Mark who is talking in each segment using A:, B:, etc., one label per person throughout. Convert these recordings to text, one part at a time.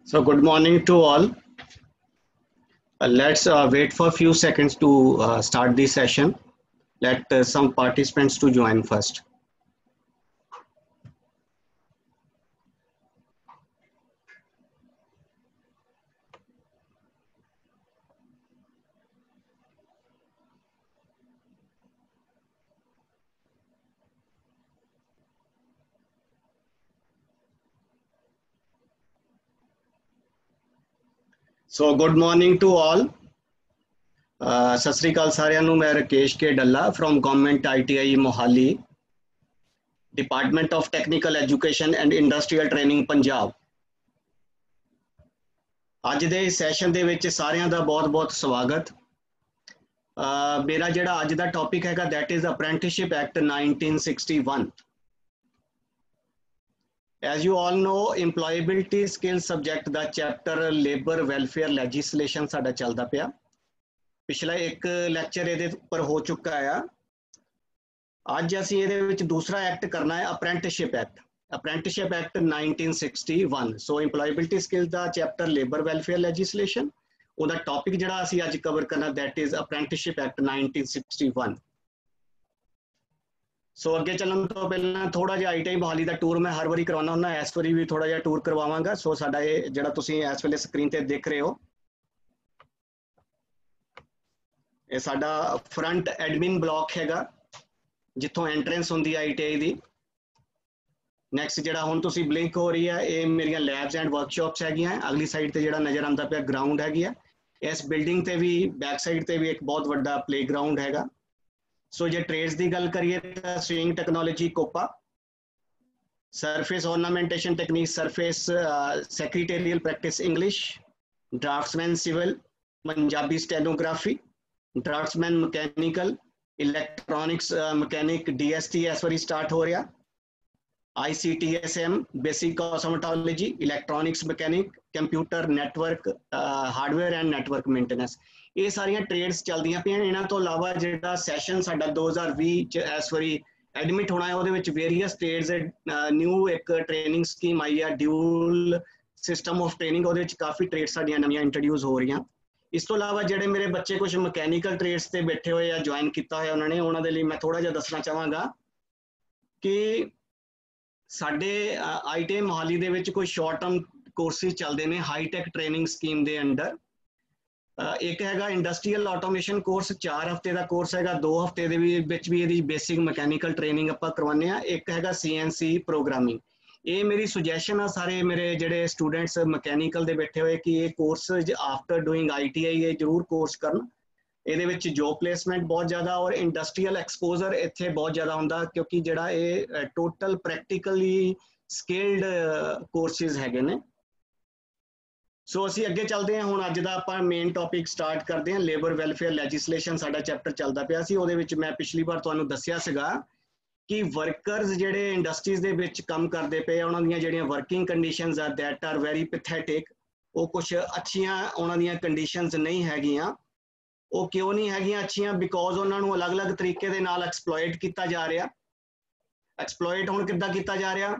A: So good morning to all. Let's wait for a few seconds to start the session. Let some participants to join first. So good morning to all. Sat Sri ਅਕਾਲ ਸਾਰਿਆਂ ਨੂੰ। ਮੈਂ ਰਕੇਸ਼ ਕੇ Dalla from Government ITI Mohali, Department of Technical Education and Industrial Training Punjab. ਅੱਜ ਦੇ session ਦੇ ਵਿੱਚ ਸਾਰਿਆਂ ਦਾ ਬਹੁਤ-ਬਹੁਤ ਸਵਾਗਤ। ਮੇਰਾ ਜਿਹੜਾ ਅੱਜ ਦਾ ਟੌਪਿਕ ਹੈਗਾ that is Apprenticeship Act 1961। As you all know, employability skills subject ਦਾ ਚੈਪਟਰ ਲੇਬਰ ਵੈਲਫੇਅਰ ਲੈਜਿਸਲੇਸ਼ਨ ਸਾਡਾ ਚੱਲਦਾ ਪਿਆ। ਪਿਛਲਾ ਇੱਕ ਲੈਕਚਰ ਇਹਦੇ ਉੱਪਰ ਹੋ ਚੁੱਕਾ ਆ। ਅੱਜ ਅਸੀਂ ਇਹਦੇ ਵਿੱਚ ਦੂਸਰਾ ਐਕਟ ਕਰਨਾ ਹੈ apprenticeship act 1961। So employability skill ਦਾ ਚੈਪਟਰ ਲੇਬਰ ਵੈਲਫੇਅਰ ਲੈਜਿਸਲੇਸ਼ਨ, ਉਹਦਾ ਟੌਪਿਕ ਜਿਹੜਾ ਅਸੀਂ ਅੱਜ ਕਵਰ ਕਰਨਾ that is apprenticeship act 1961। So ਅੱਗੇ ਚੱਲਣ ਤੋਂ ਪਹਿਲਾਂ ਥੋੜਾ ਜਿਹਾ ITI ਮੋਹਾਲੀ ਦਾ ਟੂਰ ਮੈਂ ਹਰ ਵਾਰੀ ਕਰਵਾਉਣਾ ਹੁੰਦਾ, ਇਸ ਵਾਰੀ ਵੀ ਥੋੜਾ ਜਿਹਾ ਟੂਰ ਕਰਵਾਵਾਂਗਾ। ਸੋ ਸਾਡਾ ਇਹ ਜਿਹੜਾ ਤੁਸੀਂ ਇਸ ਵੇਲੇ ਸਕਰੀਨ ਤੇ ਦੇਖ ਰਹੇ ਹੋ, ਇਹ ਸਾਡਾ ਫਰੰਟ ਐਡਮਿਨ ਬਲਾਕ ਹੈਗਾ ਜਿੱਥੋਂ ਐਂਟਰੈਂਸ ਹੁੰਦੀ ਹੈ ITI ਦੀ। ਨੈਕਸਟ ਜਿਹੜਾ ਹੁਣ ਤੁਸੀਂ ਬਲਿੰਕ ਹੋ ਰਹੀ ਹੈ ਇਹ ਮੇਰੀਆਂ ਲੈਬਸ ਐਂਡ ਵਰਕਸ਼ਾਪਸ ਹੈਗੀਆਂ। ਅਗਲੀ ਸਾਈਡ ਤੇ ਜਿਹੜਾ ਨਜ਼ਰ ਆਉਂਦਾ ਪਿਆ ਗਰਾਊਂਡ ਹੈਗੀ ਆ। ਇਸ ਬਿਲਡਿੰਗ ਤੇ ਵੀ ਬੈਕ ਸਾਈਡ ਤੇ ਵੀ ਇੱਕ ਬਹੁਤ ਵੱਡਾ ਪਲੇਗਰਾਊਂਡ ਹੈਗਾ। ਸੋ ਜੇ ਟ੍ਰੇਡਸ ਦੀ ਗੱਲ ਕਰੀਏ ਤਾਂ sewing technology COPA, surface ornamentation technique surface secretarial practice English, draughtsman civil, Punjabi stenography, draughtsman mechanical, electronics mechanic DST ਇਸ ਵਾਰੀ ਸਟਾਰਟ ਹੋ ਰਿਹਾ, ICTSM basic cosmetology, electronics mechanic, computer network hardware and network maintenance. ਇਹ ਸਾਰੀਆਂ trades ਚੱਲਦੀਆਂ ਪਈਆਂ। ਇਹਨਾਂ ਤੋਂ ਇਲਾਵਾ ਜਿਹੜਾ ਸੈਸ਼ਨ ਸਾਡਾ 2020 ਚ ਇਸ ਵਾਰੀ ਐਡਮਿਟ ਹੋਣਾ ਹੈ ਉਹਦੇ ਵਿੱਚ ਵੇਰੀਅਸ ਟ੍ਰੇਡਸ ਨਿਊ ਇੱਕ ਟ੍ਰੇਨਿੰਗ ਸਕੀਮ ਆਈ ਆ, ਡਿਊਲ ਸਿਸਟਮ ਆਫ ਟ੍ਰੇਨਿੰਗ। ਉਹਦੇ ਵਿੱਚ ਕਾਫੀ ਟ੍ਰੇਡਸ ਸਾਡੀਆਂ ਨਵੀਆਂ ਇੰਟਰੋਡਿਊਸ ਹੋ ਰਹੀਆਂ। ਇਸ ਤੋਂ ਇਲਾਵਾ ਜਿਹੜੇ ਮੇਰੇ ਬੱਚੇ ਕੁਝ ਮਕੈਨੀਕਲ ਟ੍ਰੇਡਸ ਤੇ ਬੈਠੇ ਹੋਏ ਆ, ਜੁਆਇਨ ਕੀਤਾ ਹੋਇਆ ਉਹਨਾਂ ਨੇ, ਉਹਨਾਂ ਦੇ ਲਈ ਮੈਂ ਥੋੜਾ ਜਿਹਾ ਦੱਸਣਾ ਚਾਹਾਂਗਾ ਕਿ ਸਾਡੇ ITI ਮੋਹਾਲੀ ਦੇ ਵਿੱਚ ਕੋਈ ਸ਼ਾਰਟ ਟਰਮ ਕੋਰਸਿਸ ਚੱਲਦੇ ਨੇ ਹਾਈਟੈਕ ਟ੍ਰੇਨਿੰਗ ਸਕੀਮ ਦੇ ਅੰਡਰ। ਇੱਕ ਹੈਗਾ ਇੰਡਸਟਰੀਅਲ ਆਟੋਮੇਸ਼ਨ ਕੋਰਸ, 4 ਹਫ਼ਤੇ ਦਾ ਕੋਰਸ ਹੈਗਾ। 2 ਹਫ਼ਤੇ ਦੇ ਵਿੱਚ ਵੀ ਇਹਦੀ ਬੇਸਿਕ ਮਕੈਨੀਕਲ ਟ੍ਰੇਨਿੰਗ ਆਪਾਂ ਕਰਵਾਉਂਦੇ ਆ। ਇੱਕ ਹੈਗਾ CNC ਪ੍ਰੋਗਰਾਮਿੰਗ। ਇਹ ਮੇਰੀ ਸੁਜੈਸ਼ਨ ਆ ਸਾਰੇ ਮੇਰੇ ਜਿਹੜੇ ਸਟੂਡੈਂਟਸ ਮਕੈਨੀਕਲ ਦੇ ਬੈਠੇ ਹੋਏ ਕਿ ਇਹ ਕੋਰਸ ਆਫਟਰ ਡੂਇੰਗ ITI ਇਹ ਜ਼ਰੂਰ ਕੋਰਸ ਕਰਨ। ਇਹਦੇ ਵਿੱਚ ਜੋਬ ਪਲੇਸਮੈਂਟ ਬਹੁਤ ਜ਼ਿਆਦਾ ਔਰ ਇੰਡਸਟਰੀਅਲ ਐਕਸਪੋਜ਼ਰ ਇੱਥੇ ਬਹੁਤ ਜ਼ਿਆਦਾ ਹੁੰਦਾ, ਕਿਉਂਕਿ ਜਿਹੜਾ ਇਹ ਟੋਟਲ ਪ੍ਰੈਕਟੀਕਲੀ ਸਕਿਲਡ ਕੋਰਸਿਸ ਹੈਗੇ ਨੇ। ਸੋ ਅਸੀਂ ਅੱਗੇ ਚੱਲਦੇ ਹਾਂ। ਹੁਣ ਅੱਜ ਦਾ ਆਪਾਂ ਮੇਨ ਟੌਪਿਕ ਸਟਾਰਟ ਕਰਦੇ ਹਾਂ। ਲੇਬਰ ਵੈਲਫੇਅਰ ਲੈਜਿਸਲੇਸ਼ਨ ਸਾਡਾ ਚੈਪਟਰ ਚੱਲਦਾ ਪਿਆ ਸੀ। ਉਹਦੇ ਵਿੱਚ ਮੈਂ ਪਿਛਲੀ ਵਾਰ ਤੁਹਾਨੂੰ ਦੱਸਿਆ ਸੀਗਾ ਕਿ ਵਰਕਰਸ ਜਿਹੜੇ ਇੰਡਸਟਰੀਜ਼ ਦੇ ਵਿੱਚ ਕੰਮ ਕਰਦੇ ਪਏ ਉਹਨਾਂ ਦੀਆਂ ਜਿਹੜੀਆਂ ਵਰਕਿੰਗ ਕੰਡੀਸ਼ਨਸ ਆ ਦੈਟ ਆਰ ਵੈਰੀ ਪੈਥੈਟਿਕ। ਉਹ ਕੁਝ ਅੱਛੀਆਂ ਉਹਨਾਂ ਦੀਆਂ ਕੰਡੀਸ਼ਨਸ ਨਹੀਂ ਹੈਗੀਆਂ। ਉਹ ਕਿਉਂ ਨਹੀਂ ਹੈਗੀਆਂ ਅੱਛੀਆਂ? ਬਿਕੋਜ਼ ਉਹਨਾਂ ਨੂੰ ਅਲੱਗ-ਅਲੱਗ ਤਰੀਕੇ ਦੇ ਨਾਲ ਐਕਸਪਲੋਇਟ ਕੀਤਾ ਜਾ ਰਿਹਾ। ਐਕਸਪਲੋਇਟ ਹੁਣ ਕਿੱਦਾਂ ਕੀਤਾ ਜਾ ਰਿਹਾ?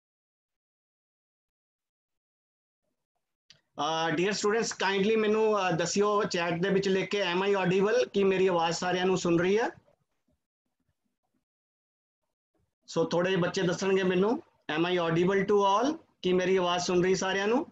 A: ਡੀਅਰ ਸਟੂਡੈਂਟਸ ਕਾਈਂਡਲੀ ਮੈਨੂੰ ਦੱਸਿਓ ਚੈਟ ਦੇ ਵਿੱਚ ਲਿਖ ਕੇ am I audible, ਕੀ ਮੇਰੀ ਆਵਾਜ਼ ਸਾਰਿਆਂ ਨੂੰ ਸੁਣ ਰਹੀ ਹੈ? ਸੋ ਥੋੜੇ ਜਿਹੇ ਬੱਚੇ ਦੱਸਣਗੇ ਮੈਨੂੰ am I audible to all, ਕੀ ਮੇਰੀ ਆਵਾਜ਼ ਸੁਣ ਰਹੀ ਸਾਰਿਆਂ ਨੂੰ?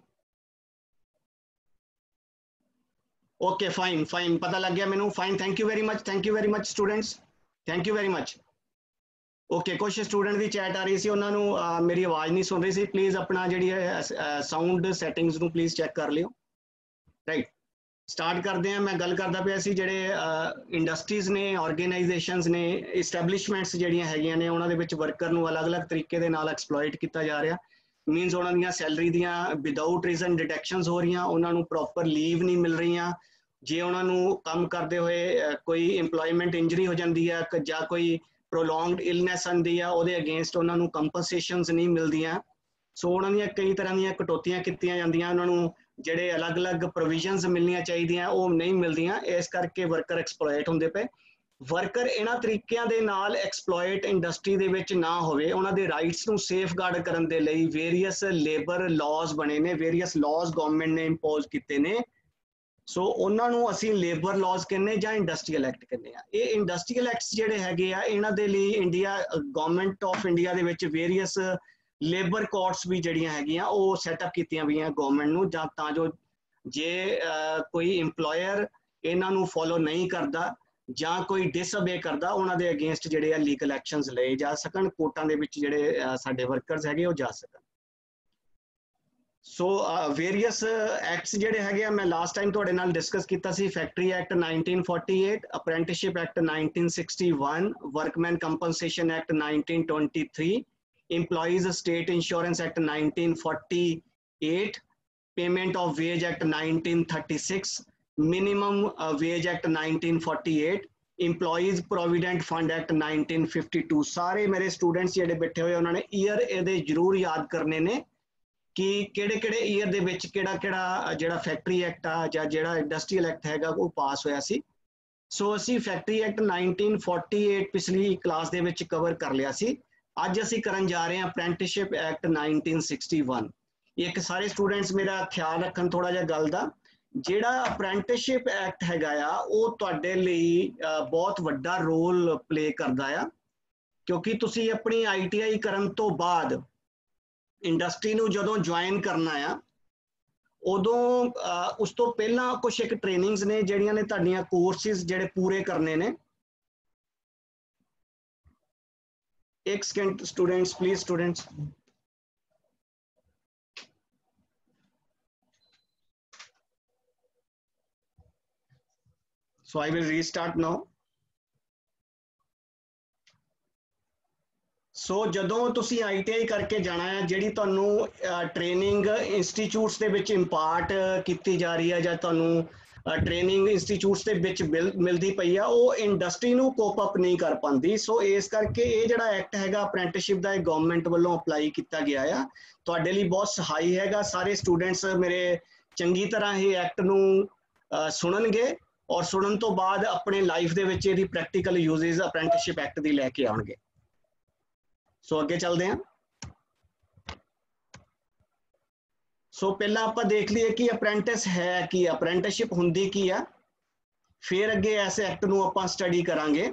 A: ਓਕੇ ਫਾਈਨ ਪਤਾ ਲੱਗ ਗਿਆ ਮੈਨੂੰ। Fine, thank you very much students, thank you very much. Okay, ਕੁਝ ਸਟੂਡੈਂਟ ਦੀ ਚੈਟ ਆ ਰਹੀ ਸੀ, ਉਹਨਾਂ ਨੂੰ ਮੇਰੀ ਆਵਾਜ਼ ਨਹੀਂ ਸੁਣ ਰਹੀ ਸੀ। ਪਲੀਜ਼ ਆਪਣਾ ਜਿਹੜੀ ਹੈ ਸਾਊਂਡ ਸੈਟਿੰਗਸ ਨੂੰ ਪਲੀਜ਼ ਚੈੱਕ ਕਰ ਲਿਓ। ਰਾਈਟ, ਸਟਾਰਟ ਕਰਦੇ ਹਾਂ। ਮੈਂ ਗੱਲ ਕਰਦਾ ਪਿਆ ਸੀ ਜਿਹੜੇ ਇੰਡਸਟਰੀਜ਼ ਨੇ, ਆਰਗੇਨਾਈਜੇਸ਼ਨਸ ਨੇ, ਇਸਟੈਬਲਿਸ਼ਮੈਂਟਸ ਜਿਹੜੀਆਂ ਹੈਗੀਆਂ ਨੇ ਉਹਨਾਂ ਦੇ ਵਿੱਚ ਵਰਕਰ ਨੂੰ ਅਲੱਗ-ਅਲੱਗ ਤਰੀਕੇ ਦੇ ਨਾਲ ਐਕਸਪਲੋਇਟ ਕੀਤਾ ਜਾ ਰਿਹਾ। ਮੀਨਸ ਉਹਨਾਂ ਦੀਆਂ ਸੈਲਰੀ ਦੀਆਂ ਵਿਦਆਊਟ ਰੀਜ਼ਨ ਡਿਡਕਸ਼ਨਸ ਹੋ ਰਹੀਆਂ, ਉਹਨਾਂ ਨੂੰ ਪ੍ਰੋਪਰ ਲੀਵ ਨਹੀਂ ਮਿਲ ਰਹੀਆਂ। ਜੇ ਉਹਨਾਂ ਨੂੰ ਕੰਮ ਕਰਦੇ ਹੋਏ ਕੋਈ ਇੰਪਲੋਇਮੈਂਟ ਇੰਜਰੀ ਹੋ ਜਾਂਦੀ ਹੈ ਜਾਂ ਕੋਈ ਪ੍ਰੋਲੋਂਗਡ ਇਲਨੈਸ ਆਉਂਦੀ ਆ, ਉਹਦੇ ਅਗੇਂਸਟ ਉਹਨਾਂ ਨੂੰ ਕੰਪਨਸੇਸ਼ਨਸ ਨਹੀਂ ਮਿਲਦੀਆਂ। ਸੋ ਉਹਨਾਂ ਦੀਆਂ ਕਈ ਤਰ੍ਹਾਂ ਦੀਆਂ ਕਟੌਤੀਆਂ ਕੀਤੀਆਂ ਜਾਂਦੀਆਂ। ਉਹਨਾਂ ਨੂੰ ਜਿਹੜੇ ਅਲੱਗ-ਅਲੱਗ ਪ੍ਰੋਵੀਜ਼ਨਸ ਮਿਲਣੀਆਂ ਚਾਹੀਦੀਆਂ ਉਹ ਨਹੀਂ ਮਿਲਦੀਆਂ। ਇਸ ਕਰਕੇ ਵਰਕਰ ਐਕਸਪਲੋਇਟ ਹੁੰਦੇ ਪਏ। ਵਰਕਰ ਇਹਨਾਂ ਤਰੀਕਿਆਂ ਦੇ ਨਾਲ ਐਕਸਪਲੋਇਟ ਇੰਡਸਟਰੀ ਦੇ ਵਿੱਚ ਨਾ ਹੋਵੇ, ਉਹਨਾਂ ਦੇ ਰਾਈਟਸ ਨੂੰ ਸੇਫਗਾਰਡ ਕਰਨ ਦੇ ਲਈ ਵੇਰੀਅਸ ਲੇਬਰ ਲਾਜ਼ ਬਣੇ ਨੇ, ਵੇਰੀਅਸ ਲਾਜ਼ ਗਵਰਨਮੈਂਟ ਨੇ ਇੰਪੋਜ਼ ਕੀਤੇ ਨੇ। ਸੋ ਉਹਨਾਂ ਨੂੰ ਅਸੀਂ ਲੇਬਰ ਲਾਜ਼ ਕਹਿੰਦੇ ਜਾਂ ਇੰਡਸਟਰੀਅਲ ਐਕਟ ਕਹਿੰਦੇ ਆ। ਇਹ ਇੰਡਸਟਰੀਅਲ ਐਕਟਸ ਜਿਹੜੇ ਹੈਗੇ ਆ, ਇਹਨਾਂ ਦੇ ਲਈ ਇੰਡੀਆ ਗਵਰਨਮੈਂਟ ਆਫ ਇੰਡੀਆ ਦੇ ਵਿੱਚ ਵੇਰੀਅਸ ਲੇਬਰ ਕੋਰਟਸ ਵੀ ਜਿਹੜੀਆਂ ਹੈਗੀਆਂ ਉਹ ਸੈਟਅਪ ਕੀਤੀਆਂ ਹੋਈਆਂ ਗਵਰਨਮੈਂਟ ਨੂੰ, ਜਾਂ ਤਾਂ ਜੋ ਜੇ ਕੋਈ ਇੰਪਲੋਇਰ ਇਹਨਾਂ ਨੂੰ ਫੋਲੋ ਨਹੀਂ ਕਰਦਾ ਜਾਂ ਕੋਈ ਡਿਸਓਬੇ ਕਰਦਾ, ਉਹਨਾਂ ਦੇ ਅਗੇਂਸਟ ਜਿਹੜੇ ਆ ਲੀਗਲ ਐਕਸ਼ਨਸ ਲਏ ਜਾ ਸਕਣ, ਕੋਰਟਾਂ ਦੇ ਵਿੱਚ ਜਿਹੜੇ ਸਾਡੇ ਵਰਕਰਸ ਹੈਗੇ ਉਹ ਜਾ ਸਕਣ। ਸੋ ਵੇਰੀਅਸ ਐਕਟਸ ਜਿਹੜੇ ਹੈਗੇ ਆ, ਮੈਂ ਲਾਸਟ ਟਾਈਮ ਤੁਹਾਡੇ ਨਾਲ ਡਿਸਕਸ ਕੀਤਾ ਸੀ। Factory act 1948, apprenticeship act 1961, workman compensation act 1923, employees state insurance act 1948, payment of wage act 1936, minimum wage act 1948, employees provident fund act 1952। सारे मेरे स्टूडेंट्स ਜਿਹੜੇ बैठे हुए उन्होंने ईयर ਇਹਦੇ ਜ਼ਰੂਰ याद करने ने कि ਕਿਹੜੇ ईयर ਦੇ ਵਿੱਚ ਕਿਹੜਾ ਜਿਹੜਾ ਫੈਕਟਰੀ ਐਕਟ ਆ ਜਾਂ ਜਿਹੜਾ ਇੰਡਸਟਰੀਅਲ ਐਕਟ ਹੈਗਾ ਉਹ ਪਾਸ ਹੋਇਆ ਸੀ। ਸੋ ਅਸੀਂ ਫੈਕਟਰੀ ਐਕਟ 1948 ਪਿਛਲੀ ਕਲਾਸ ਦੇ ਵਿੱਚ ਕਵਰ ਕਰ ਲਿਆ ਸੀ। ਅੱਜ ਅਸੀਂ ਕਰਨ ਜਾ ਰਹੇ ਹਾਂ ਅਪ੍ਰੈਂਟਿਸਸ਼ਿਪ ਐਕਟ 1961। ਇੱਕ ਸਾਰੇ ਸਟੂਡੈਂਟਸ ਮੇਰਾ ਖਿਆਲ ਰੱਖਣ ਥੋੜਾ ਜਿਹਾ ਗੱਲ ਦਾ, ਜਿਹੜਾ ਅਪ੍ਰੈਂਟਿਸਸ਼ਿਪ ਐਕਟ ਹੈਗਾ ਆ ਉਹ ਤੁਹਾਡੇ ਲਈ ਬਹੁਤ ਵੱਡਾ ਰੋਲ ਪਲੇ ਕਰਦਾ ਆ, ਕਿਉਂਕਿ ਤੁਸੀਂ ਆਪਣੀ ITI ਕਰਨ ਤੋਂ ਬਾਅਦ ਇੰਡਸਟਰੀ ਨੂੰ ਜਦੋਂ ਜੁਆਇਨ ਕਰਨਾ ਆ, ਉਦੋਂ ਉਸ ਤੋਂ ਪਹਿਲਾਂ ਕੁਝ ਇੱਕ ਟ੍ਰੇਨਿੰਗਸ ਨੇ ਜਿਹੜੀਆਂ ਨੇ ਤੁਹਾਡੀਆਂ ਕੋਰਸਿਸ ਜਿਹੜੇ ਪੂਰੇ ਕਰਨੇ ਨੇ। ਇੱਕ second students please, students so I will restart now। So ਜਦੋਂ ਤੁਸੀਂ ITI ਕਰਕੇ ਜਾਣਾ ਹੈ, ਜਿਹੜੀ ਤੁਹਾਨੂੰ ਟ੍ਰੇਨਿੰਗ ਇੰਸਟੀਚਿਊਟਸ ਦੇ ਵਿੱਚ ਇੰਪਾਰਟ ਕੀਤੀ ਜਾ ਰਹੀ ਹੈ ਜਾਂ ਤੁਹਾਨੂੰ ਟ੍ਰੇਨਿੰਗ ਇੰਸਟੀਚਿਊਟਸ ਦੇ ਵਿੱਚ ਮਿਲਦੀ ਪਈ ਆ, ਉਹ ਇੰਡਸਟਰੀ ਨੂੰ ਕੋਪ ਅਪ ਨਹੀਂ ਕਰ ਪਾਉਂਦੀ। ਸੋ ਇਸ ਕਰਕੇ ਇਹ ਜਿਹੜਾ ਐਕਟ ਹੈਗਾ ਅਪ੍ਰੈਂਟਿਸਸ਼ਿਪ ਦਾ, ਇਹ ਗਵਰਨਮੈਂਟ ਵੱਲੋਂ ਅਪਲਾਈ ਕੀਤਾ ਗਿਆ ਆ, ਤੁਹਾਡੇ ਲਈ ਬਹੁਤ ਸਹਾਈ ਹੈਗਾ। ਸਾਰੇ ਸਟੂਡੈਂਟਸ ਮੇਰੇ ਚੰਗੀ ਤਰ੍ਹਾਂ ਇਹ ਐਕਟ ਨੂੰ ਸੁਣਨਗੇ ਔਰ ਸੁਣਨ ਤੋਂ ਬਾਅਦ ਆਪਣੇ ਲਾਈਫ ਦੇ ਵਿੱਚ ਇਹਦੀ ਪ੍ਰੈਕਟੀਕਲ ਯੂਜ਼ੇਸ ਅਪ੍ਰੈਂਟਿਸਸ਼ਿਪ ਐਕਟ ਦੀ ਲੈ ਕੇ ਆਉਣਗੇ। ਸੋ ਅੱਗੇ ਚੱਲਦੇ ਹਾਂ। ਸੋ ਪਹਿਲਾਂ ਆਪਾਂ ਦੇਖ ਲਈਏ ਕਿ ਅਪ੍ਰੈਂਟਿਸ ਹੈ ਕੀ, ਅਪ੍ਰੈਂਟਿਸਸ਼ਿਪ ਹੁੰਦੀ ਕੀ ਆ, ਫਿਰ ਅੱਗੇ ਇਸ ਐਕਟ ਨੂੰ ਆਪਾਂ ਸਟੱਡੀ ਕਰਾਂਗੇ।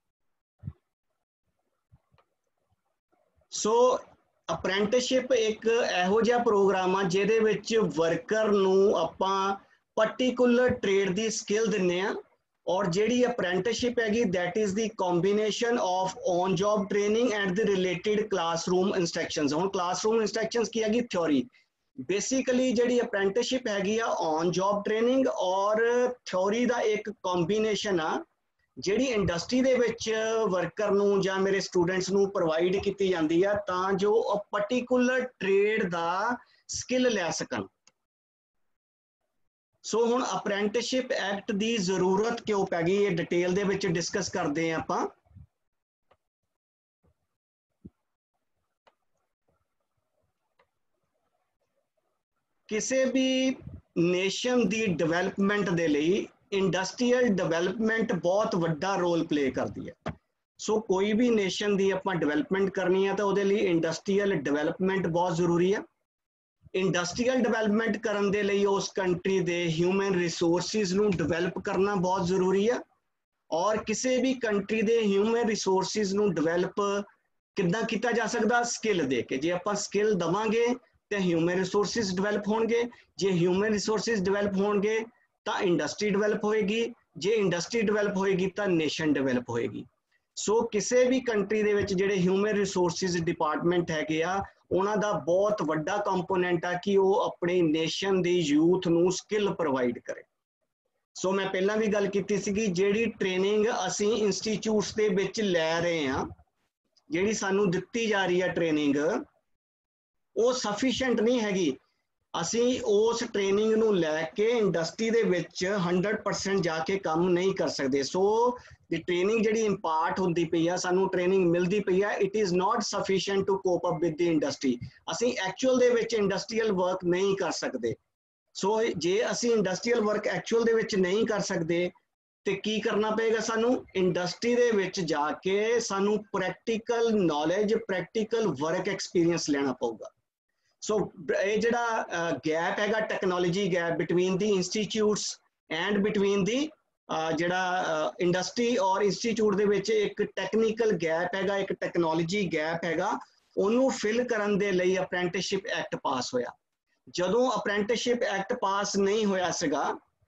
A: ਸੋ ਅਪ੍ਰੈਂਟਿਸਸ਼ਿਪ ਇੱਕ ਇਹੋ ਜਿਹਾ ਪ੍ਰੋਗਰਾਮ ਆ ਜਿਹਦੇ ਵਿੱਚ ਵਰਕਰ ਨੂੰ ਆਪਾਂ ਪਾਰਟਿਕੂਲਰ ਟ੍ਰੇਡ ਦੀ ਸਕਿੱਲ ਦਿੰਨੇ ਆ, ਔਰ ਜਿਹੜੀ ਅਪ੍ਰੈਂਟਿਸਸ਼ਿਪ ਹੈਗੀ that is the combination of on job training and the related classroom instructions। ਹੁਣ classroom instructions ਕੀ ਹੈਗੀ, ਥਿਓਰੀ। ਬੇਸਿਕਲੀ ਜਿਹੜੀ ਅਪ੍ਰੈਂਟਿਸਸ਼ਿਪ ਹੈਗੀ ਆ ਔਨ ਜੌਬ ਟ੍ਰੇਨਿੰਗ ਔਰ ਥਿਓਰੀ ਦਾ ਇੱਕ ਕੰਬੀਨੇਸ਼ਨ ਆ, ਜਿਹੜੀ ਇੰਡਸਟਰੀ ਦੇ ਵਿੱਚ ਵਰਕਰ ਨੂੰ ਜਾਂ ਮੇਰੇ ਸਟੂਡੈਂਟਸ ਨੂੰ ਪ੍ਰੋਵਾਈਡ ਕੀਤੀ ਜਾਂਦੀ ਆ ਤਾਂ ਜੋ ਉਹ ਪਾਰਟਿਕੂਲਰ ਟ੍ਰੇਡ ਦਾ ਸਕਿੱਲ ਲੈ ਸਕਣ। ਸੋ ਹੁਣ ਅਪ੍ਰੈਂਟਿਸਸ਼ਿਪ ਐਕਟ ਦੀ ਜ਼ਰੂਰਤ ਕਿਉਂ ਪੈ ਗਈ, ਇਹ ਡਿਟੇਲ ਦੇ ਵਿੱਚ ਡਿਸਕਸ ਕਰਦੇ ਹਾਂ ਆਪਾਂ। ਕਿਸੇ ਵੀ ਨੇਸ਼ਨ ਦੀ ਡਿਵੈਲਪਮੈਂਟ ਦੇ ਲਈ ਇੰਡਸਟਰੀਅਲ ਡਿਵੈਲਪਮੈਂਟ ਬਹੁਤ ਵੱਡਾ ਰੋਲ ਪਲੇ ਕਰਦੀ ਹੈ। ਸੋ ਕੋਈ ਵੀ ਨੇਸ਼ਨ ਦੀ ਆਪਾਂ ਡਿਵੈਲਪਮੈਂਟ ਕਰਨੀ ਹੈ ਤਾਂ ਉਹਦੇ ਲਈ ਇੰਡਸਟਰੀਅਲ ਡਿਵੈਲਪਮੈਂਟ ਬਹੁਤ ਜ਼ਰੂਰੀ ਹੈ। ਇੰਡਸਟਰੀਅਲ ਡਿਵੈਲਪਮੈਂਟ ਕਰਨ ਦੇ ਲਈ ਉਸ ਕੰਟਰੀ ਦੇ ਹਿਊਮਨ ਰਿਸੋਰਸਿਸ ਨੂੰ ਡਿਵੈਲਪ ਕਰਨਾ ਬਹੁਤ ਜ਼ਰੂਰੀ ਹੈ, ਔਰ ਕਿਸੇ ਵੀ ਕੰਟਰੀ ਦੇ ਹਿਊਮਨ ਰਿਸੋਰਸਿਸ ਨੂੰ ਡਿਵੈਲਪ ਕਿੱਦਾਂ ਕੀਤਾ ਜਾ ਸਕਦਾ, ਸਕਿੱਲ ਦੇ ਕੇ। ਜੇ ਆਪਾਂ ਸਕਿੱਲ ਦੇਵਾਂਗੇ ਤੇ ਹਿਊਮਨ ਰਿਸੋਰਸਿਸ ਡਿਵੈਲਪ ਹੋਣਗੇ, ਜੇ ਹਿਊਮਨ ਰਿਸੋਰਸਿਸ ਡਿਵੈਲਪ ਹੋਣਗੇ ਤਾਂ ਇੰਡਸਟਰੀ ਡਿਵੈਲਪ ਹੋਏਗੀ, ਜੇ ਇੰਡਸਟਰੀ ਡਿਵੈਲਪ ਹੋਏਗੀ ਤਾਂ ਨੇਸ਼ਨ ਡਿਵੈਲਪ ਹੋਏਗੀ। ਸੋ ਕਿਸੇ ਵੀ ਕੰਟਰੀ ਦੇ ਵਿੱਚ ਜਿਹੜੇ ਹਿਊਮਨ ਰਿਸੋਰਸਿਸ ਡਿਪਾਰਟਮੈਂਟ ਹੈਗੇ ਆ, ਉਹਨਾਂ ਦਾ ਬਹੁਤ ਵੱਡਾ ਕੰਪੋਨੈਂਟ ਆ ਕਿ ਉਹ ਆਪਣੀ ਨੇਸ਼ਨ ਦੀ ਯੂਥ ਨੂੰ ਸਕਿੱਲ ਪ੍ਰੋਵਾਈਡ ਕਰੇ। ਸੋ ਮੈਂ ਪਹਿਲਾਂ ਵੀ ਗੱਲ ਕੀਤੀ ਸੀਗੀ, ਜਿਹੜੀ ਟ੍ਰੇਨਿੰਗ ਅਸੀਂ ਇੰਸਟੀਚਿਊਟਸ ਦੇ ਵਿੱਚ ਲੈ ਰਹੇ ਹਾਂ, ਜਿਹੜੀ ਸਾਨੂੰ ਦਿੱਤੀ ਜਾ ਰਹੀ ਹੈ ਟ੍ਰੇਨਿੰਗ, ਉਹ ਸਫੀਸ਼ੀਐਂਟ ਨਹੀਂ ਹੈਗੀ। ਅਸੀਂ ਉਸ ਟ੍ਰੇਨਿੰਗ ਨੂੰ ਲੈ ਕੇ ਇੰਡਸਟਰੀ ਦੇ ਵਿੱਚ 100% ਜਾ ਕੇ ਕੰਮ ਨਹੀਂ ਕਰ ਸਕਦੇ। ਸੋ ਦੀ ਟ੍ਰੇਨਿੰਗ ਜਿਹੜੀ ਇੰਪਾਰਟ ਹੁੰਦੀ ਪਈ ਆ, ਸਾਨੂੰ ਟ੍ਰੇਨਿੰਗ ਮਿਲਦੀ ਪਈ ਆ, it is not sufficient to cope up with the industry. ਅਸੀਂ ਐਕਚੁਅਲ ਦੇ ਵਿੱਚ ਇੰਡਸਟਰੀਅਲ ਵਰਕ ਨਹੀਂ ਕਰ ਸਕਦੇ। ਸੋ ਜੇ ਅਸੀਂ ਇੰਡਸਟਰੀਅਲ ਵਰਕ ਐਕਚੁਅਲ ਦੇ ਵਿੱਚ ਨਹੀਂ ਕਰ ਸਕਦੇ ਤੇ ਕੀ ਕਰਨਾ ਪਏਗਾ ਸਾਨੂੰ ਇੰਡਸਟਰੀ ਦੇ ਵਿੱਚ ਜਾ ਕੇ ਸਾਨੂੰ practical knowledge practical work experience ਲੈਣਾ ਪਊਗਾ। ਸੋ ਇਹ ਜਿਹੜਾ ਗੈਪ ਹੈਗਾ technology gap between the institutes and between the ਜਿਹੜਾ ਇੰਡਸਟਰੀ ਔਰ ਇੰਸਟੀਚਿਊਟ ਦੇ ਵਿੱਚ ਇੱਕ ਟੈਕਨੀਕਲ ਗੈਪ ਹੈਗਾ ਇੱਕ ਟੈਕਨੋਲੋਜੀ ਗੈਪ ਹੈਗਾ ਉਹਨੂੰ ਫਿਲ ਕਰਨ ਦੇ ਲਈ ਅਪ੍ਰੈਂਟਿਸਸ਼ਿਪ ਐਕਟ ਪਾਸ ਹੋਇਆ। ਜਦੋਂ ਅਪ੍ਰੈਂਟਿਸਸ਼ਿਪ ਐਕਟ ਪਾਸ ਨਹੀਂ ਹੋਇਆ ਸੀਗਾ